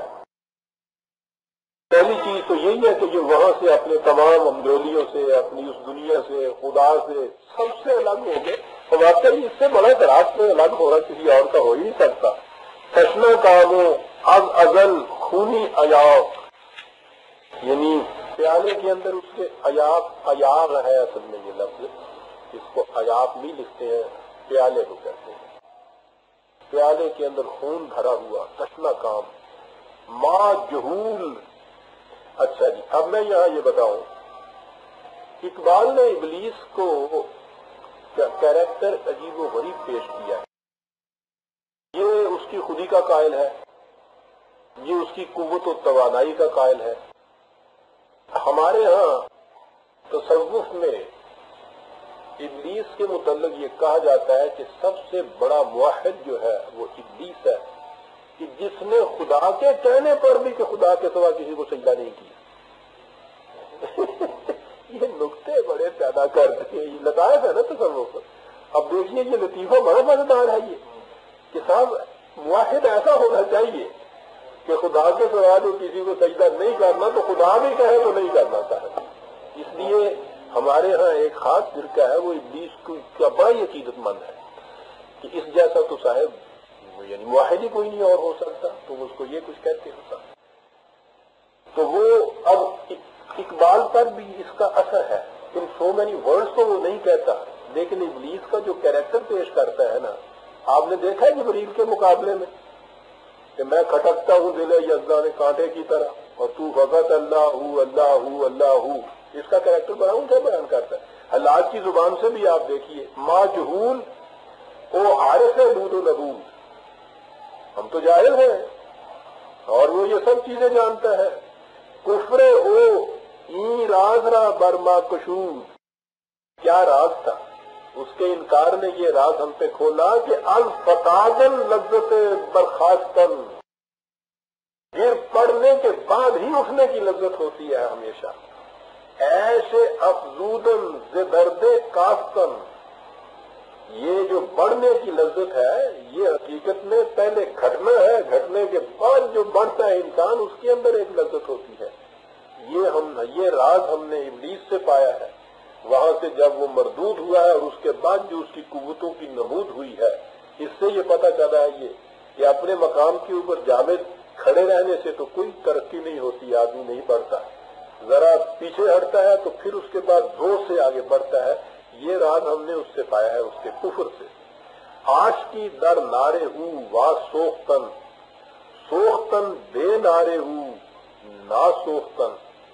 پہلی چیز تو یہی ہے کہ جو وہاں سے اپنے تمام امجولیوں سے، اپنی اس دنیا سے، خدا سے سب سے الگ ہو گئے. اور واقعی اس سے بڑا فراق سے الگ ہو رہا کسی اور کا ہو ہی نہیں سکتا. تشنا کاموں از ازل خونی عیاق، یعنی پیالے کے اندر اس کے عیاق، عیاق ہے اصل میں یہ لفظ، اس کو عیاق بھی لکھتے ہیں، پیالے کو کہتے ہیں. پیالے کے اندر خون بھرا ہوا تشنا کام ما جہول. اچھا جی، اب میں یہاں یہ بتاؤں، اقبال نے ابلیس کو کیریکٹر عجیب و غریب پیش کیا ہے. یہ اس کی خودی کا قائل ہے، یہ اس کی قوت و توانائی کا قائل ہے. ہمارے ہاں تصوف میں ابلیس کے متعلق یہ کہا جاتا ہے کہ سب سے بڑا موحد جو ہے وہ ابلیس ہے، کہ جس نے خدا کے کہنے پر بھی کہ خدا کے سوا کسی کو سجدہ نہیں کیا. یہ نقطے بڑے پیدا کرتے ہیں، یہ لطائف ہے نا تصوف پر. اب دیکھیے یہ لطیفہ بڑا مزیدار ہے یہ، کہ صاحب موحد ایسا ہونا چاہیے کہ خدا کے سوا جو کسی کو سجدہ نہیں کرنا تو خدا بھی کہے تو نہیں کرنا چاہے. اس لیے ہمارے ہاں ایک خاص فرقہ ہے وہ ابلیس کا بڑا ہی عقیدت مند ہے کہ اس جیسا تو صاحب یعنی موحد ہی کوئی نہیں اور ہو سکتا، تو اس کو یہ کچھ کہتے ہوتا. تو وہ اب اقبال پر بھی اس کا اثر ہے. ان سو مینی ورڈز کو وہ نہیں کہتا، لیکن ابلیس کا جو کیریکٹر پیش کرتا ہے نا، آپ نے دیکھا ہے جبریل کے مقابلے میں کہ میں کھٹکتا ہوں دل یزدان نے کانٹے کی طرح اور تو فقط اللہ ہو اللہ ہو اللہ ہو. اس کا کیریکٹر بڑا اونچا بیان کرتا ہے. حلاج کی زبان سے بھی آپ دیکھیے، ما جہول او عارف لود و لبود، ہم تو جاہل ہیں اور وہ یہ سب چیزیں جانتا ہے. کفر او این راز را برما کشود، کیا راز تھا؟ اس کے انکار نے یہ راز ہم پہ کھولا کہ الفتادن لذت برخاستن، گر پڑنے کے بعد ہی اٹھنے کی لذت ہوتی ہے ہمیشہ. ایسے افزودن زدرد کاستن، یہ جو بڑھنے کی لذت ہے یہ حقیقت میں پہلے گھٹنا ہے، گھٹنے کے بعد جو بڑھتا ہے انسان اس کے اندر ایک لذت ہوتی ہے. یہ ہم یہ راز ہم نے ابلیس سے پایا ہے. وہاں سے جب وہ مردود ہوا ہے اور اس کے بعد جو اس کی قوتوں کی نمود ہوئی ہے، اس سے یہ پتہ چلا ہے یہ کہ اپنے مقام کے اوپر جامد کھڑے رہنے سے تو کوئی ترقی نہیں ہوتی، آدمی نہیں بڑھتا. ذرا پیچھے ہٹتا ہے تو پھر اس کے بعد زور سے آگے بڑھتا ہے. یہ راز ہم نے اس سے پایا ہے، اس کے کفر سے. آش کی در نارے ہوں وا سوختن، سوختن بے نارے ہوں نا سوختن.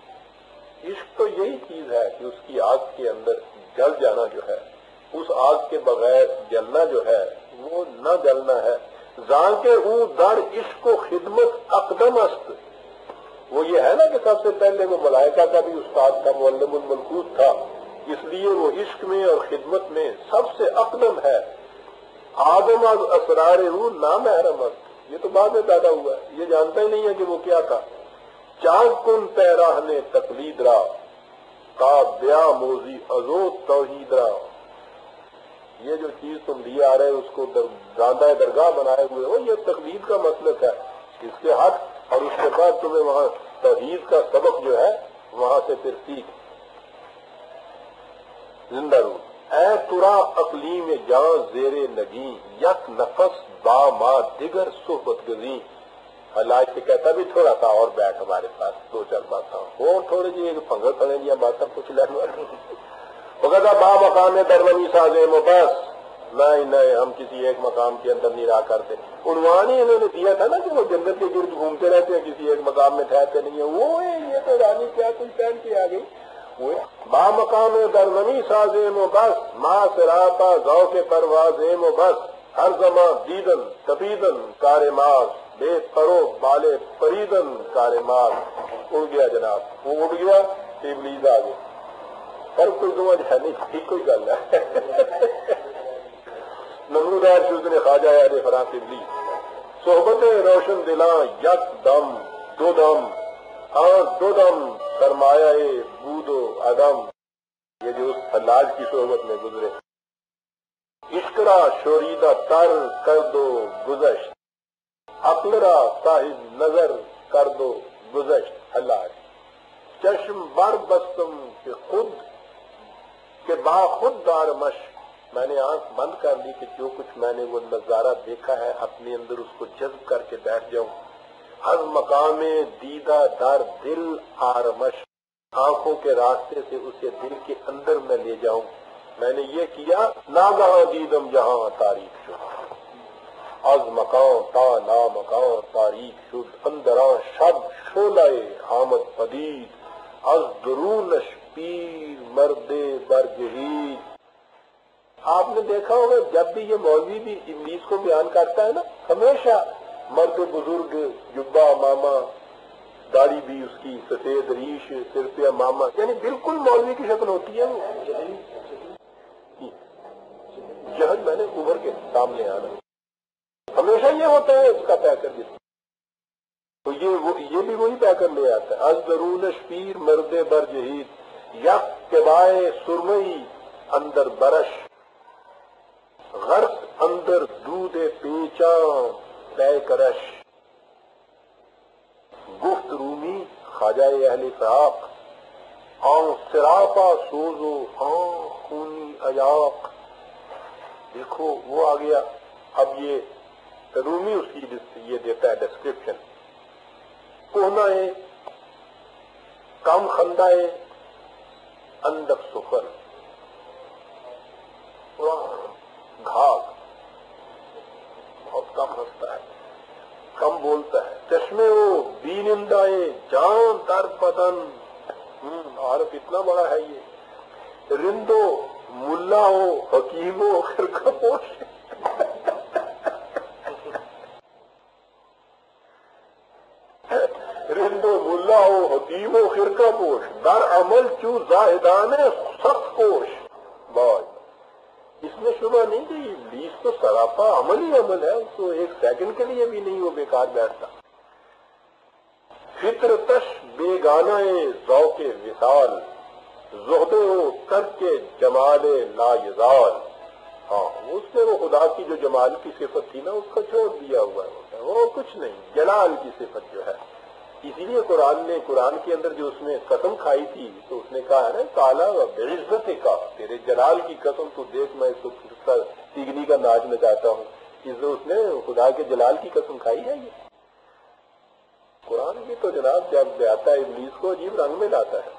عشق تو یہی چیز ہے کہ اس کی آگ کے اندر جل جانا جو ہے، اس آگ کے بغیر جلنا جو ہے وہ نہ جلنا ہے. زان کے او در عشق و خدمت اقدم است، وہ یہ ہے نا کہ سب سے پہلے وہ ملائکہ کا بھی استاد تھا، معلم الملکوت تھا، اس لیے وہ عشق میں اور خدمت میں سب سے اقدم ہے. آدم از اسرار روح نامحرم است، یہ تو بعد میں پیدا ہوا ہے، یہ جانتا ہی نہیں ہے کہ وہ کیا تھا. چاند کن پیراہ نے تقلید را کا بیا موزی ازو توحید را. یہ جو چیز تم لیے آ رہے اس کو راندہ درگاہ بنائے ہوئے ہو، یہ تقلید کا مسلک ہے، اس کے حق. اور اس کے بعد تمہیں وہاں توحید کا سبق جو ہے وہاں سے پھر سیکھ. زندہ روح اے ترا اقلیم جاں زیر نگیں یک نفس با ما دیگر صحبت گزیں. اللہ سے کہتا بھی تھوڑا سا اور بیٹھ ہمارے پاس، دو چار باتیں اور تھوڑے جی ایک پنگل پڑیں گی باتیں کچھ لینا وغیرہ. با مقام درونی سازے بس نہیں نہیں ہم کسی ایک مقام کے اندر نہیں رہا کرتے. عنوان ہی انہوں نے دیا تھا نا کہ وہ جنت کے گرد گھومتے رہتے ہیں، کسی ایک مقام میں ٹھہرتے نہیں ہیں. وہ یہ تو رانی کیا کوئی پہن کے آ گئی. وہ با مقام درونی سازے بس ما سراپا ذوق پروازے بس ہر زمان دیدن تبیدن کار ماز بے پرو بالے پریدن کار ماز. اڑ گیا جناب، وہ اڑ گیا ابلیس آ گیا. پر کوئی سمجھ ہے نہیں، ٹھیک کوئی گل ہے. نمرودار شد نے خواجہ یار فراق ابلیس. صحبت روشن دلاں یک دم دو دم ہاں دو دم سرمایہ بود و عدم. یہ جو اس حلاج کی صحبت میں گزرے. عشقرا شوریدہ تر کر دو گزشت عقلرا صاحب نظر کر دو گزشت. حلاج چشم بر بستم کہ خود کہ با خود دار مش. میں نے آنکھ بند کر لی کہ جو کچھ میں نے وہ نظارہ دیکھا ہے اپنے اندر اس کو جذب کر کے بیٹھ جاؤں. ہر مقام دیدہ در دل آرمش. آنکھوں کے راستے سے اسے دل کے اندر میں لے جاؤں. میں نے یہ کیا ناگہاں دیدم جہاں تاریخ شد از مکان تا نا مکان تاریخ شد اندراں شب شعلہ آمد پدید از درونش پیر مرد برجہید. آپ نے دیکھا ہوگا جب بھی یہ مولوی بھی ابلیس کو بیان کرتا ہے نا، ہمیشہ مرد بزرگ جبہ ماما، داڑھی بھی اس کی سفید ریش سر پہ ماما، یعنی بالکل مولوی کی شکل ہوتی ہے. وہ جہل میں نے ابھر کے سامنے آنا ہمیشہ یہ ہوتا ہے اس کا پیکر. جس تو یہ وہ یہ بھی وہی پیکر لے آتا ہے. از درونش پیر مرد برجہید یک کبائے سرمئی اندر برش غرق اندر دودھ پیچاں پے کرش. گفت رومی خواجہ اہل فراق آن سراپا سوزو آن خونی عیاق. دیکھو وہ آ گیا. اب یہ رومی اس کی یہ دیتا ہے ڈسکرپشن. کونا ہے کم خندہ ہے اندک سخن گھاگ، بہت کم ہنستا ہے، کم بولتا ہے. چشمے ہو بینندائے جان در بدن. عارف اتنا بڑا ہے یہ. رندو ملا ہو حکیم ہو خرقہ پوش. رندو ملا ہو حکیم ہو خرقہ پوش در عمل چو زاہدان سخت کوش. بہت اس میں شبہ نہیں کہ ابلیس تو سراپا عمل ہی عمل ہے، اس کو ایک سیکنڈ کے لیے بھی نہیں وہ بیکار بیٹھتا. فطرتش بیگانہ ذوق وصال زہد و ترک جمال لا یزال. ہاں اس نے وہ خدا کی جو جمال کی صفت تھی نا اس کو چھوڑ دیا ہوا ہے، وہ کچھ نہیں، جلال کی صفت جو ہے. اسی لیے قرآن نے قرآن کے اندر جو اس نے قسم کھائی تھی تو اس نے کہا ہے نا کالا بعزت کا، تیرے جلال کی قسم تو دیکھ میں اس کو تیگنی کا ناچ نچاتا ہوں. اس نے خدا کے جلال کی قسم کھائی ہے. یہ قرآن بھی تو جناب جب آتا ہے ابلیس کو عجیب رنگ میں لاتا ہے.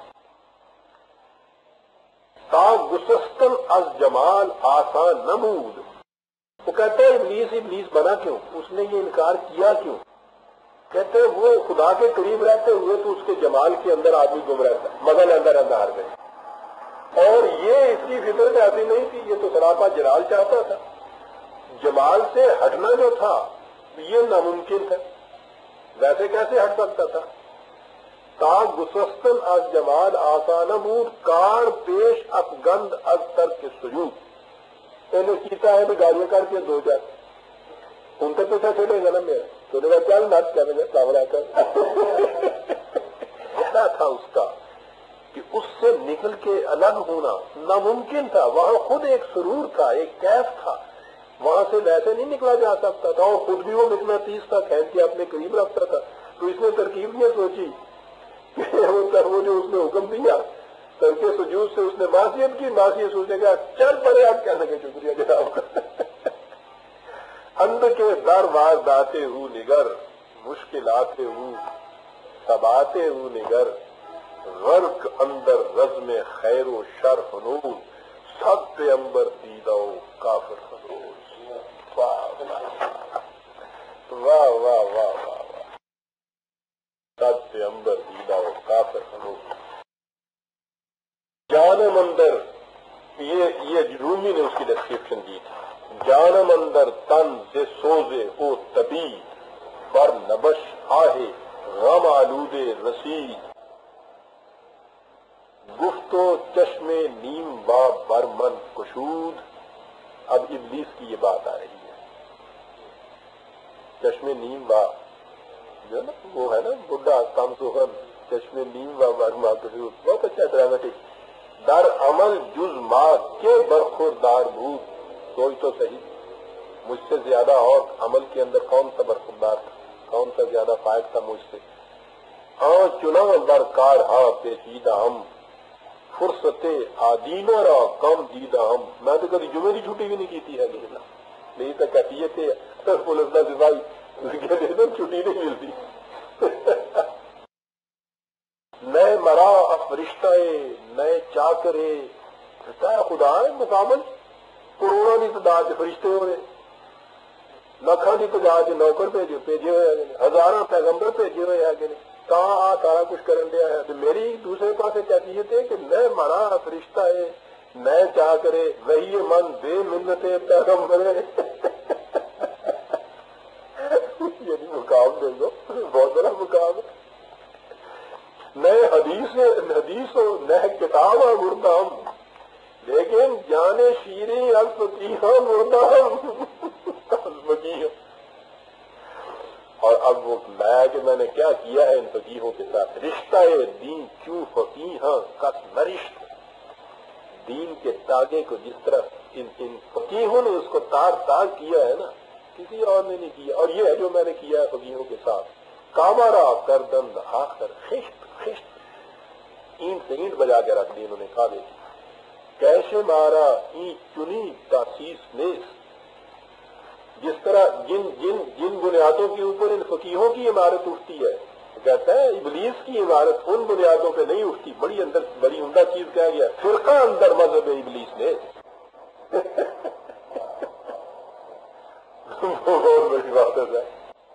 تا گسستن از جمال آسان نمود. وہ کہتا ہے ابلیس ابلیس بنا کیوں، اس نے یہ انکار کیا کیوں. کہتے ہیں وہ خدا کے قریب رہتے ہوئے تو اس کے جمال کے اندر آدمی گم رہتا ہے، مزہ لیندہ رہتا ہر گئے. اور یہ اس کی فطرت ایسی نہیں تھی، یہ تو سراپا جلال چاہتا تھا. جمال سے ہٹنا جو تھا یہ ناممکن تھا، ویسے کیسے ہٹ سکتا تھا. تا گسستن از جمال آسانہ بود کار پیش افگند از ترک سجود انہیں کیتا ہے بھی گاڑیاں کر کے دو جاتے ان کا پیچھا چھوڑے گا نا میرا تو نے کہا چل ناچ کر میں سامنا کر اتنا تھا اس کا کہ اس سے نکل کے الگ ہونا ناممکن تھا. وہاں خود ایک سرور تھا, ایک کیف تھا, وہاں سے ویسے نہیں نکلا جا سکتا تھا, اور خود بھی وہ مقناطیس تھا, کھینچ کے اپنے قریب رکھتا تھا. تو اس نے ترکیب یہ سوچی کہ وہ جو اس نے حکم دیا ترک سجود سے اس نے معصیت کی, معصیت سوچنے کا چل پڑے آپ کہنے کے شکریہ جناب اند کے در باز داتے ہوں نگر مشکلات ہوں سب آتے ہوں نگر غرق اندر رزم خیر و شر فنون سب پہ امبر دیدہ و کافر فنون. واہ واہ واہ واہ واہ سب پہ امبر دیدہ و کافر فنون. جانم اندر یہ یہ رومی نے اس کی ڈسکرپشن دی تھی. جانم اندر تن سے سوزے ہو طبی بر نبش آہے غم آلودے رسید گفتو چشمے نیم با برمن کشود. اب ابلیس کی یہ بات آ رہی ہے. چشمے نیم با جو نا وہ ہے نا بڈھا کم سخن چشمے نیم با برمن کشود, بہت اچھا ڈرامٹک. در عمل جز ماں کے برخوردار بود. سوچ تو صحیح, مجھ سے زیادہ اور عمل کے اندر کون سا برخوردار تھا, کون سا زیادہ فائد تھا مجھ سے. ہاں چنا در کار ہاں پیچیدہ ہم فرصت آدینہ را کم دیدہ ہم. میں تو کبھی جمعے کی چھٹی بھی نہیں کی تھی ہے لیکن میری تو کیفیت ہے پولیس سپاہی چھٹی نہیں ملتی. نئے مرا فرشتہ نئے چاکرے خدا ہے مکامل کروڑوں کی تعداد فرشتے ہوئے, لاکھوں کی تعداد نوکر بھیجے بھیجے ہوئے, ہزاروں پیغمبر بھیجے ہوئے ہے کہ نہیں, کہاں آ سارا کچھ کرن دیا ہے. تو میری دوسرے پاس کیفیت ہے کہ نئے مرا فرشتہ ہے نئے چاہ کرے وہی من بے منتیں پیغمبر ہے. یعنی مقام دے دو, بہت بڑا مقام ہے. نئے حدیث حدیث ہو نئے کتاب مردہ ہم, لیکن جانے شیریں الفقیہ مردہ ہم. اور اب وہ لایا کہ میں نے کیا کیا ہے ان فقیہوں کے ساتھ. رشتہ دین کیوں فقیہ کس نرشت, دین کے تاگے کو جس طرح ان ان فقیہوں نے اس کو تار تار کیا ہے نا, کسی اور نے نہیں کیا. اور یہ ہے جو میں نے کیا ہے فقیہوں کے ساتھ. کامارا کردند آخر خشت خشت, اینٹ سے اینٹ بجا کے رکھ دی انہوں نے کھا دیتی. کیسے مارا اینٹ چنی تاسیس نیس, جس طرح جن جن جن بنیادوں کے اوپر ان فقیہوں کی عمارت اٹھتی ہے, کہتا ہے ابلیس کی عمارت ان بنیادوں پہ نہیں اٹھتی. بڑی اندر بڑی عمدہ چیز کہا گیا, فرقہ اندر مذہب ابلیس نے. بہت بڑی بات ہے.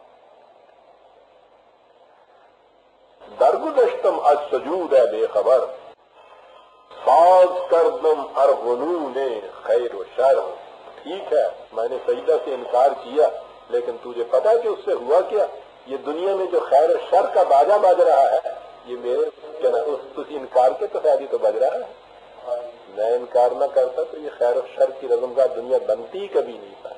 درگزشتم از سجود ہے بے خبر ساز کردم ارغنون خیر و شر. ٹھیک ہے میں نے سجدہ سے انکار کیا, لیکن تجھے پتا ہے کہ اس سے ہوا کیا. یہ دنیا میں جو خیر و شر کا باجا بج رہا ہے, یہ میرے اس انکار کے تو فائدی تو بج رہا ہے. میں انکار نہ کرتا تو یہ خیر و شر کی رزم کا دنیا بنتی کبھی نہیں تھا.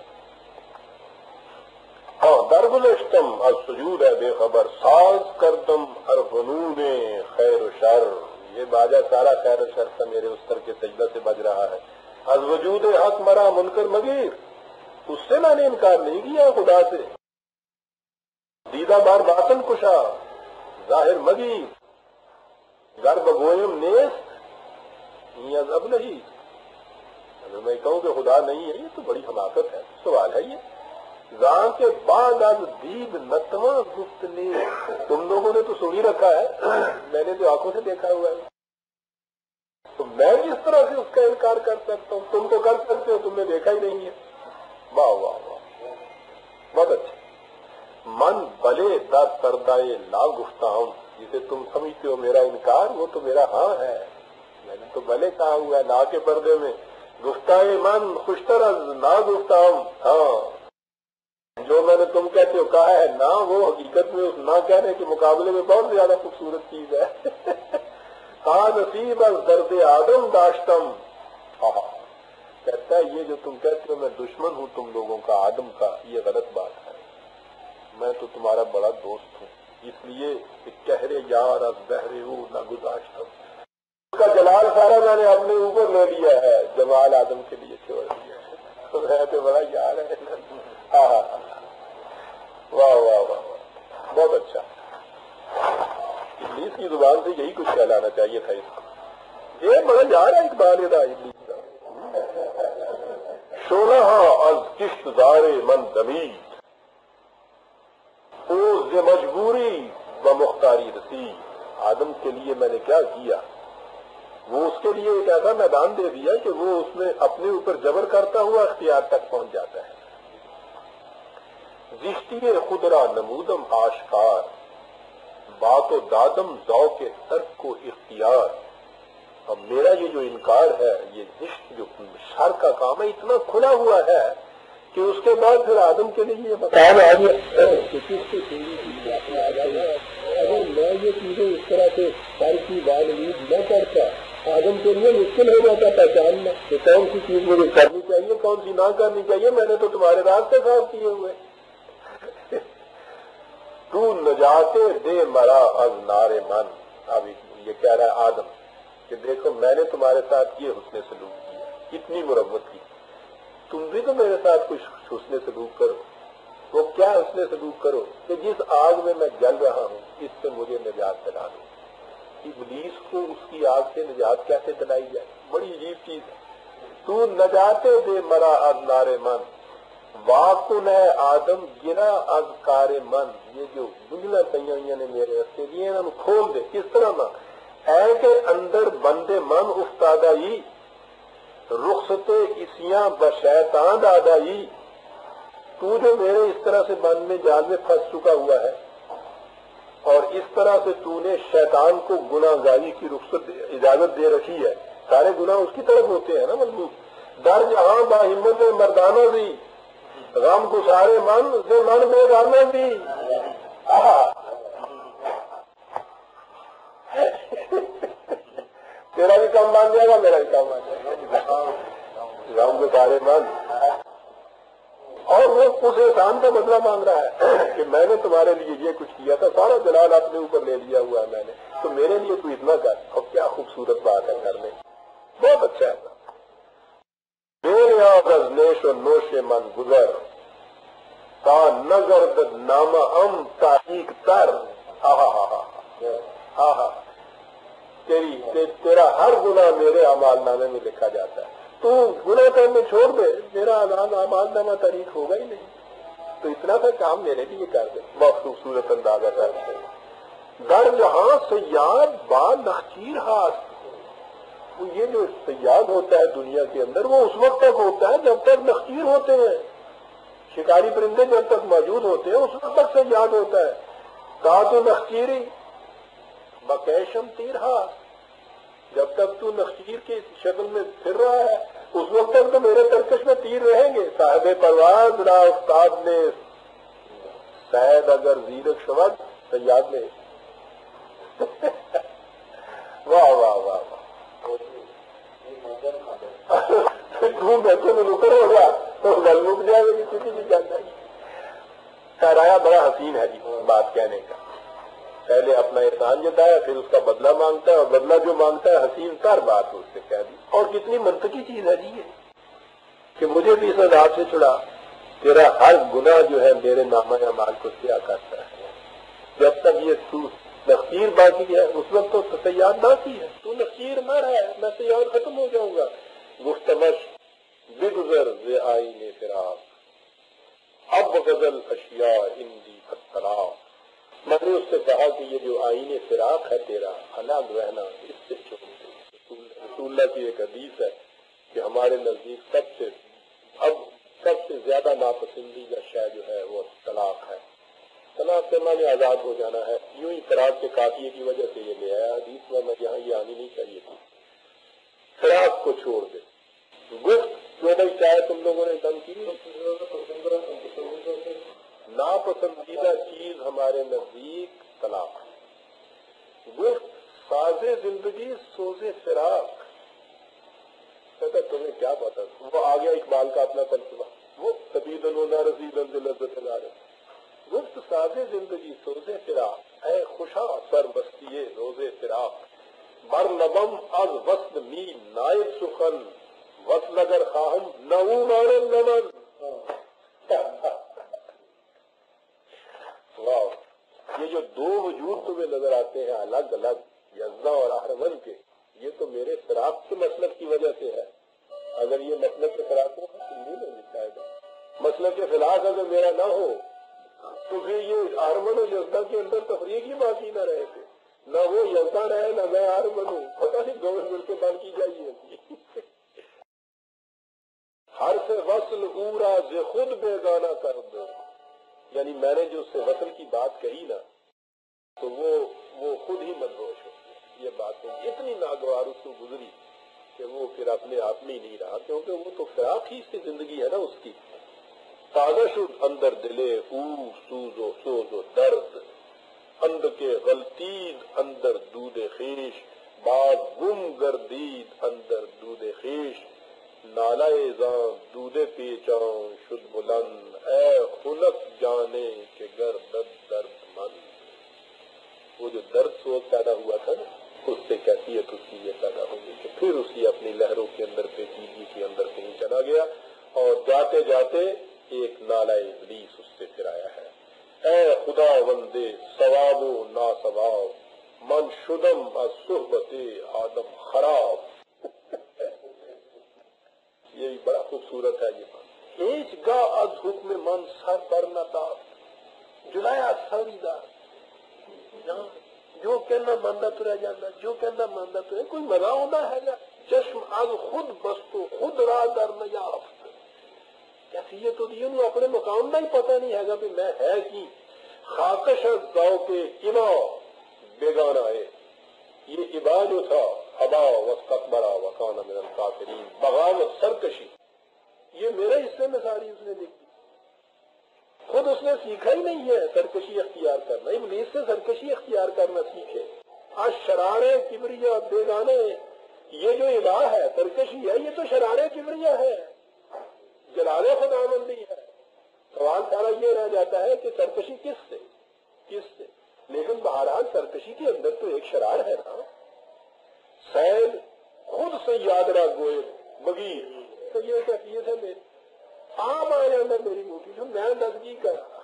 ہاں درگزشتم از سجود ہے بے خبر ساز کردم ارغنون خیر و شر. یہ باجا سارا خیر و شر کا میرے اس طرح کے سجدہ سے بج رہا ہے. از وجود حق مرا منکر مگیر, اس سے میں نے انکار نہیں کیا خدا سے. دیدہ بار باطن کشا ظاہر مگیر گرب گویم نیست یہ اب نہیں. اگر میں کہوں کہ خدا نہیں ہے یہ تو بڑی حماقت ہے. سوال ہے یہ زاں کے بعد از دید نتواں گفت نے, تم لوگوں نے تو سنی رکھا ہے, میں نے تو آنکھوں سے دیکھا ہوا ہے. تو میں جس طرح سے اس کا انکار کر سکتا ہوں, تم تو کر سکتے ہو, تم نے دیکھا ہی نہیں ہے. واہ واہ واہ, بہت اچھا. من بلے دا سردائے لا گفتہ ہم, جسے تم سمجھتے ہو میرا انکار, وہ تو میرا ہاں ہے. میں نے تو بلے کہا ہوا ہے لا کے پردے میں, گفتہ من خوشتر از لا گفتہ ہم. ہاں جو میں نے تم کہتے ہو کہا ہے نہ، وہ حقیقت میں اس نہ کہنے کے مقابلے میں بہت زیادہ خوبصورت چیز ہے۔ ہاں نصیب از درد آدم داشتم، کہتا ہے یہ جو تم کہتے ہو میں دشمن ہوں تم لوگوں کا، آدم کا، یہ غلط بات ہے، میں تو تمہارا بڑا دوست ہوں، اس لیے کہ کہرے یار از بہرے ہوں نہ گزاشتم، اس کا جلال سارا میں نے اپنے اوپر لے لیا ہے، جمال آدم کے لیے چھوڑ دیا ہے، تو میں تو بڑا یار ہے۔ ہاں واہ واہ واہ واہ، بہت اچھا، ابلیس کی زبان سے یہی کچھ کہلانا چاہیے تھا اس کو، یہ بڑا یار ہے اقبال دا ابلیس کا۔ شولہ از کشت زار من دمید، او ز مجبوری و مختاری رسی، آدم کے لیے میں نے کیا کیا، وہ اس کے لیے ایک ایسا میدان دے دیا کہ وہ اس میں اپنے اوپر جبر کرتا ہوا اختیار تک پہنچ جاتا ہے۔ زشتی خدرا نمودم آشکار، بات و دادم ذوق ترک کو اختیار، اب میرا یہ جو انکار ہے، یہ زشت جو شر کا کام ہے اتنا کھلا ہوا ہے کہ اس کے بعد پھر آدم کے لیے یہ بتایا آ گیا کہ کس کو اگر میں یہ چیزیں اس طرح سے سر کی والد نہ کرتا، آدم کے لیے مشکل ہو جاتا پہچاننا کہ کون سی چیز مجھے کرنی چاہیے کون سی نہ کرنی چاہیے، میں نے تو تمہارے راستے صاف کیے ہوئے۔ تو نجاتے دے مرا از نار من، اب یہ کہہ رہا ہے آدم کہ دیکھو میں نے تمہارے ساتھ یہ حسن سلوک کیا، اتنی مرمت کی، تم بھی تو میرے ساتھ کچھ حسن سلوک کرو۔ وہ کیا حسن سلوک کرو کہ جس آگ میں میں جل رہا ہوں اس سے مجھے نجات دلا دو۔ ابلیس کو اس کی آگ سے نجات کیسے دلائی جائے، بڑی عجیب چیز ہے۔ تو نجاتے دے مرا از نار من، واکن ہے آدم گرا از کار من، یہ جو بجلا پہ نے میرے رستے دیے انہوں کھول دے، کس طرح نہ اے کہ اندر بندے من افتادائی، رخصت اسیاں بشیطان دادائی، تو جو میرے اس طرح سے بند میں جال میں پھنس چکا ہوا ہے اور اس طرح سے تو نے شیطان کو گناہ گاری کی رخصت اجازت دے رکھی ہے، سارے گناہ اس کی طرف ہوتے ہیں نا مضبوط، در جہاں با ہمت مردانہ بھی، غم کو سارے من سے من بے گانا بھی، تیرا بھی کام مان جائے گا میرا بھی کام مان جائے گا، غم کو سارے من، اور وہ اس احسان کا بدلہ مانگ رہا ہے کہ میں نے تمہارے لیے یہ کچھ کیا تھا، سارا جلال اپنے اوپر لے لیا ہوا ہے میں نے، تو میرے لیے تو اتنا کر، اور کیا خوبصورت بات ہے کرنے، بہت اچھا ہے۔ نیش و نوش من گزر تا نظر نامہ ام تاریخ تر، آہا ہا ہا ہا ہا، تیری تیرا ہر گناہ میرے اعمال نامے میں لکھا جاتا ہے، تو گناہ کرنے چھوڑ دے میرا اعمال نامہ تاریخ ہوگا ہی نہیں، تو اتنا سا کام میرے لیے کر دے، بہت خوبصورت اندازہ کرتے ہیں۔ در جہاں سیاد با نخچیر ہاتھ، یہ جو سیاد ہوتا ہے دنیا کے اندر وہ اس وقت تک ہوتا ہے جب تک نخچیر ہوتے ہیں، شکاری پرندے جب تک موجود ہوتے ہیں اس وقت تک سیاد ہوتا ہے، کہا تو نخچیری بکیشم تیر ہاتھ، جب تک تو نخچیر کی شکل میں پھر رہا ہے اس وقت تک تو میرے ترکش میں تیر رہیں گے، صاحب پرواز را استاد نے شاید اگر زیرک شود سیاد نے واہ واہ واہ واہ، بیٹھے میں نکر ہو گیا تو گل مک جائے گی کسی بھی جانتا ہے۔ سرایا بڑا حسین ہے جی بات کہنے کا، پہلے اپنا احسان جتایا پھر اس کا بدلہ مانگتا ہے، اور بدلہ جو مانگتا ہے حسین تر بات اس سے کہہ دی، اور کتنی منطقی چیز ہے جی یہ کہ مجھے بھی اس عذاب سے چھڑا، تیرا ہر گناہ جو ہے میرے نامہ اعمال کو سیاہ کرتا ہے، جب تک یہ تو نخچیر باقی ہے اس وقت تو سیاد باقی ہے، تو نخچیر نہ رہا ہے میں سیاد ختم ہو جاؤں گا۔ گفتمش بگذر ز آئین فراق، اب غزل اشیاء ہندی خطراق، میں نے اس سے کہا کہ یہ جو آئین فراق ہے تیرا الگ رہنا اس سے چھوڑ دے، رسول اللہ کی ایک حدیث ہے کہ ہمارے نزدیک سب سے اب سب سے زیادہ ناپسندیدہ شے جو ہے وہ طلاق ہے، طلاق سے مانے آزاد ہو جانا ہے، یوں ہی فراق کے قافیے کی وجہ سے یہ لے آیا حدیث میں یہاں یہ آنی نہیں چاہیے تھی، فراق کو چھوڑ دے۔ گفت جو بھائی چاہے تم لوگوں نے دم کی ناپسندیدہ چیز ہمارے نزدیک طلاق ہے۔ گفت ساز زندگی سوز فراق، کہتا تمہیں کیا پتا، وہ آ گیا اقبال کا اپنا فلسفہ، وہ سبیدن ہونا رسیدن لذت العارف۔ گفت ساز زندگی سوز فراق، اے خوشا سر مستی روز فراق، بر لبم از وصل می نائب سخن، وصل اگر خواہم نو مارن لمن۔ واہ، یہ جو دو وجود تمہیں نظر آتے ہیں الگ الگ، یزا اور اہرمن کے، یہ تو میرے فراق کے مسلک کی وجہ سے ہے۔ اگر یہ مسلک کے فراق ہو تو نہیں لے شاید، مسلک کے فلاق اگر میرا نہ ہو تو پھر یہ اہرمن و یزا کے اندر تفریق ہی باقی نہ رہے تھے، نہ وہ یزا رہے نہ میں اہرمن ہوں، پتہ نہیں دونوں مل کے بن کی جائیے۔ ہر سے وصل اورا ز خود بیگانہ کر دو، یعنی میں نے جو اس سے وصل کی بات کہی نا تو وہ وہ خود ہی مدہوش ہو گیا۔ یہ بات اتنی ناگوار اس کو گزری کہ وہ پھر اپنے آپ میں ہی نہیں رہا، کیونکہ وہ تو فراق ہی سے زندگی ہے نا اس کی۔ تازہ شد اندر دلے او سوز و سوز و درد، اند کے غلطید اندر دود خیش، بعد گم گردید اندر دود خیش، نالہ زان دود پیچان شد بلند، اے خلق جانے کے گرد درد مند۔ وہ جو درد سوچ پیدا ہوا تھا نا، اس سے کیفیت اس کی یہ پیدا ہوگی کہ پھر اسی اپنی لہروں کے اندر پیچیدگی کے اندر کہیں چلا گیا، اور جاتے جاتے ایک نالہ ابلیس اس سے پھر آیا ہے۔ اے خدا وندے ثواب و ناثواب، من شدم از صحبت آدم خراب۔ یہ بھی بڑا خوبصورت ہے یہ بات۔ ایچ گا از حکم من سر پر نتاب، جلایا سوری دار، جو کہنا ماندہ تو رہ جانا، جو کہنا ماندہ تو ہے، کوئی مزہ ہونا ہے گا۔ چشم از خود بستو خود را در نیافت، کیفیت تو دی انہوں اپنے مقام کا ہی پتہ نہیں ہے گا کہ میں ہے کی۔ خاکش از ذوق اما بیگانہ ہے، یہ ابا جو تھا ابا واستکبرا وکان من الکافرین، بغاوت سرکشی، یہ میرے حصے میں ساری اس نے لکھی، خود اس نے سیکھا ہی نہیں ہے سرکشی اختیار کرنا، ابلیس سے سرکشی اختیار کرنا سیکھے۔ آج شرارے کبریا بیگانے، یہ جو الہ ہے سرکشی ہے، یہ تو شرارے کبریا ہے، جلال خداوندی ہے۔ سوال سارا یہ رہ جاتا ہے کہ سرکشی کس سے کس سے لیکن بہرحال سرکشی کے اندر تو ایک شرار ہے نا۔ سید خود سے یاد را گوئے بغیر، تو یہ کیفیت ہے میری، آپ آ جانا میری موٹی جو میں نزدی کرا،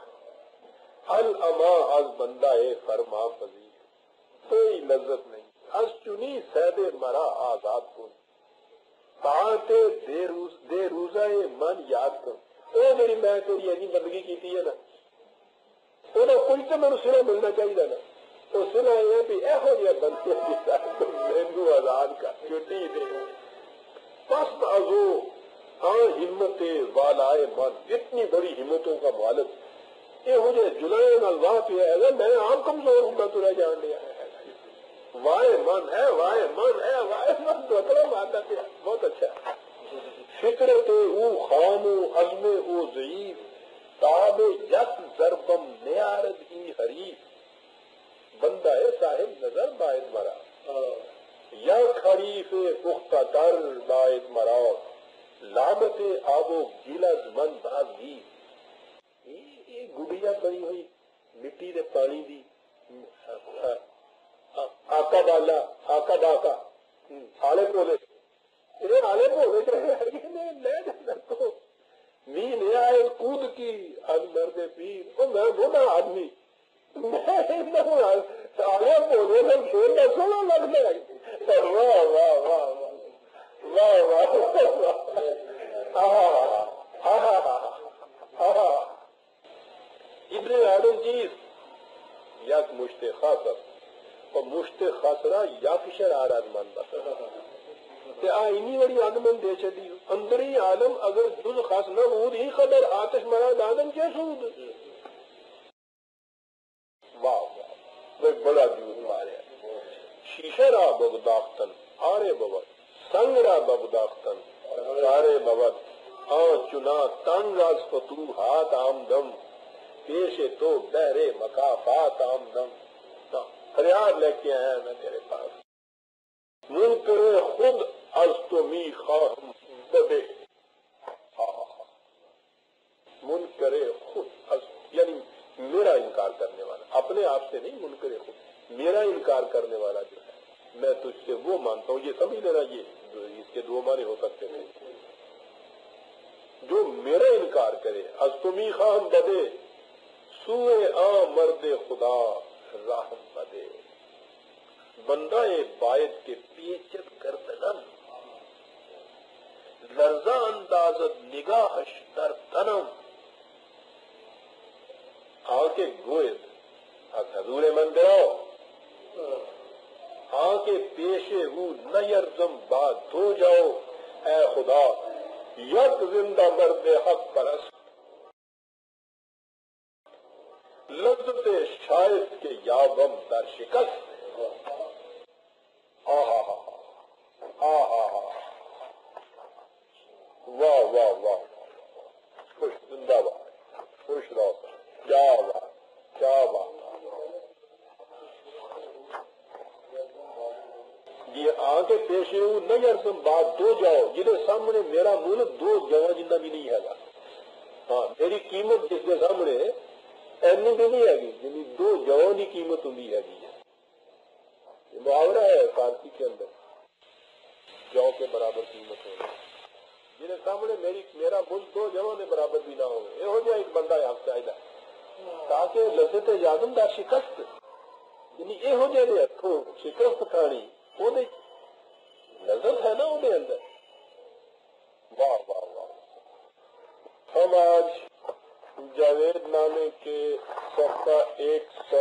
الاما از بندہ فرما پذیر، کوئی لذت نہیں، از چنی سید مرا آزاد کن، باتیں دے روز دے روزہ من یاد کر۔ او میری میں تیری ایسی بندگی کی ہے نا، وہ کوئی تو میرے سرا ملنا چاہیے نا، تو سنا یہ بھی ایسا جہاں بندے مینو آزاد کا چھٹی دے پست ازو ہاں ہمت والائے من، اتنی بڑی ہمتوں کا مالک یہ ہو جائے جلائے نلواہ پہ ہے، میں عام کمزور ہوں گا تو رہ جان لیا ہے، وائے من ہے وائے من ہے وائے من تو اپنا مانتا پہ بہت اچھا ہے۔ فکرت او خام و عزم او ضعیف، تاب یک ضربم نیارد ای حریف، بندہ ہے صاحب نظر باید مرا، یا خریف پختہ تر باید مرا، لامت آب و گیلز من بازی۔ یہ گڈیا بنی ہوئی مٹی دے پانی دی، آکا ڈالا آکا ڈاکا آلے پولے، یہ آلے پولے چاہے لے جانا تو می نے آئے کود کی از مرد پیر، وہ میں بولا آدمی آلے پولے میں کھیلنا سونا لگنے لگے، واہ واہ واہ واہ واہ واہ۔ ابن آدم چیز یک مشت خاصر اور مشت خاصرہ یک شرارت مانتا تے آئینی وڑی آدمن دے چلی اندری عالم اگر جز خاص نہ ہود ہی خبر آتش مراد آدم کیا سود۔ واہ واہ بڑا جود مارے، شیشہ را بغداختن آرے بوت، سنگ را بغداختن سارے بوت، آن چنا تنگ از فتوحات آمدم، پیش تو بہرے مکافات آمدم، فریاد لے کے آیا میں تیرے پاس، منکر خود از تو می خواہم بدے، منکر خود از یعنی میرا انکار کرنے والا، اپنے آپ سے نہیں، منکر خود میرا انکار کرنے والا جو ہے، میں تجھ سے وہ مانتا ہوں، یہ سمجھ لینا، یہ اس کے دو معنی ہو سکتے ہیں، جو میرا انکار کرے، از تمی خواہم بدے سوئے آ مرد خدا راہم بدے، بندہ باید کے پیچت گردنم، لرزہ اندازت نگاہش در تنم، آنکھیں گوید از حضور من براؤ، آنکھیں پیشے ہو نہ یرزم باد دھو جاؤ، اے خدا یک زندہ مرد حق پرست، لذت شاید کے یابم در شکست، آہا ہا آہا ہا واہ واہ واہ، خوش زندہ باد، خوش رہو، کیا بات کیا بات، یہ آنکھیں پیشے ہوں نہ یرسم بات دو جاؤ، جنہیں سامنے میرا مول دو جگہ جنہ بھی نہیں ہے گا، ہاں میری قیمت جس کے سامنے ایسے بھی نہیں ہے گی، یعنی دو جگہوں کی قیمت ہوں ہے گی، یہ محاورہ ہے فارسی کے اندر، جو کے برابر قیمت ہوگی، جنہیں سامنے میری میرا ملک دو جگہوں نے برابر بھی نہ ہوگا، یہ ہو جائے ایک بندہ یہاں سے آئے تاکہ لذت یادم دا شکست، یعنی یہ ہو جائے ہاتھوں شکست کھانی، وہ لذت ہے نا وہ اندر، واہ واہ واہ۔ ہم آج جاوید نامے کے صفحہ ایک سو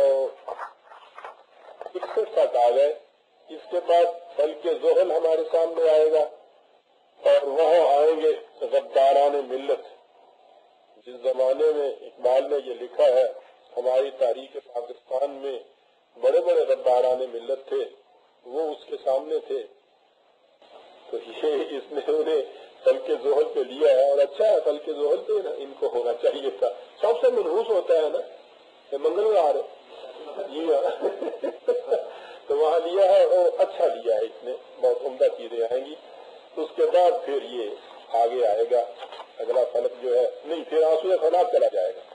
اکسٹھ تک آ گئے، اس کے بعد فلک زحل ہمارے سامنے آئے گا، اور وہاں آئیں گے غداران ملت، جس زمانے میں اقبال نے یہ لکھا ہے، ہماری تاریخ پاکستان میں بڑے بڑے غداران ملت تھے، وہ اس کے سامنے تھے، تو یہ اس نے انہیں فلک زحل پہ لیا ہے، اور اچھا ہے فلک زحل پہ نا ان کو ہونا چاہیے تھا، سب سے منحوس ہوتا ہے نا یہ منگلوار جی ہاں تو وہاں لیا ہے، اور اچھا لیا ہے اس نے، بہت عمدہ چیزیں آئیں گی، اس کے بعد پھر یہ آگے آئے گا اگلا فلک جو ہے، نہیں پھر آنسو خلاف چلا جائے گا،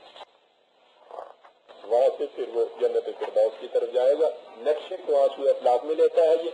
وہاں سے پھر وہ جنت فردوس کی طرف جائے گا، نقشے کو آنسو اخلاق میں لیتا ہے یہ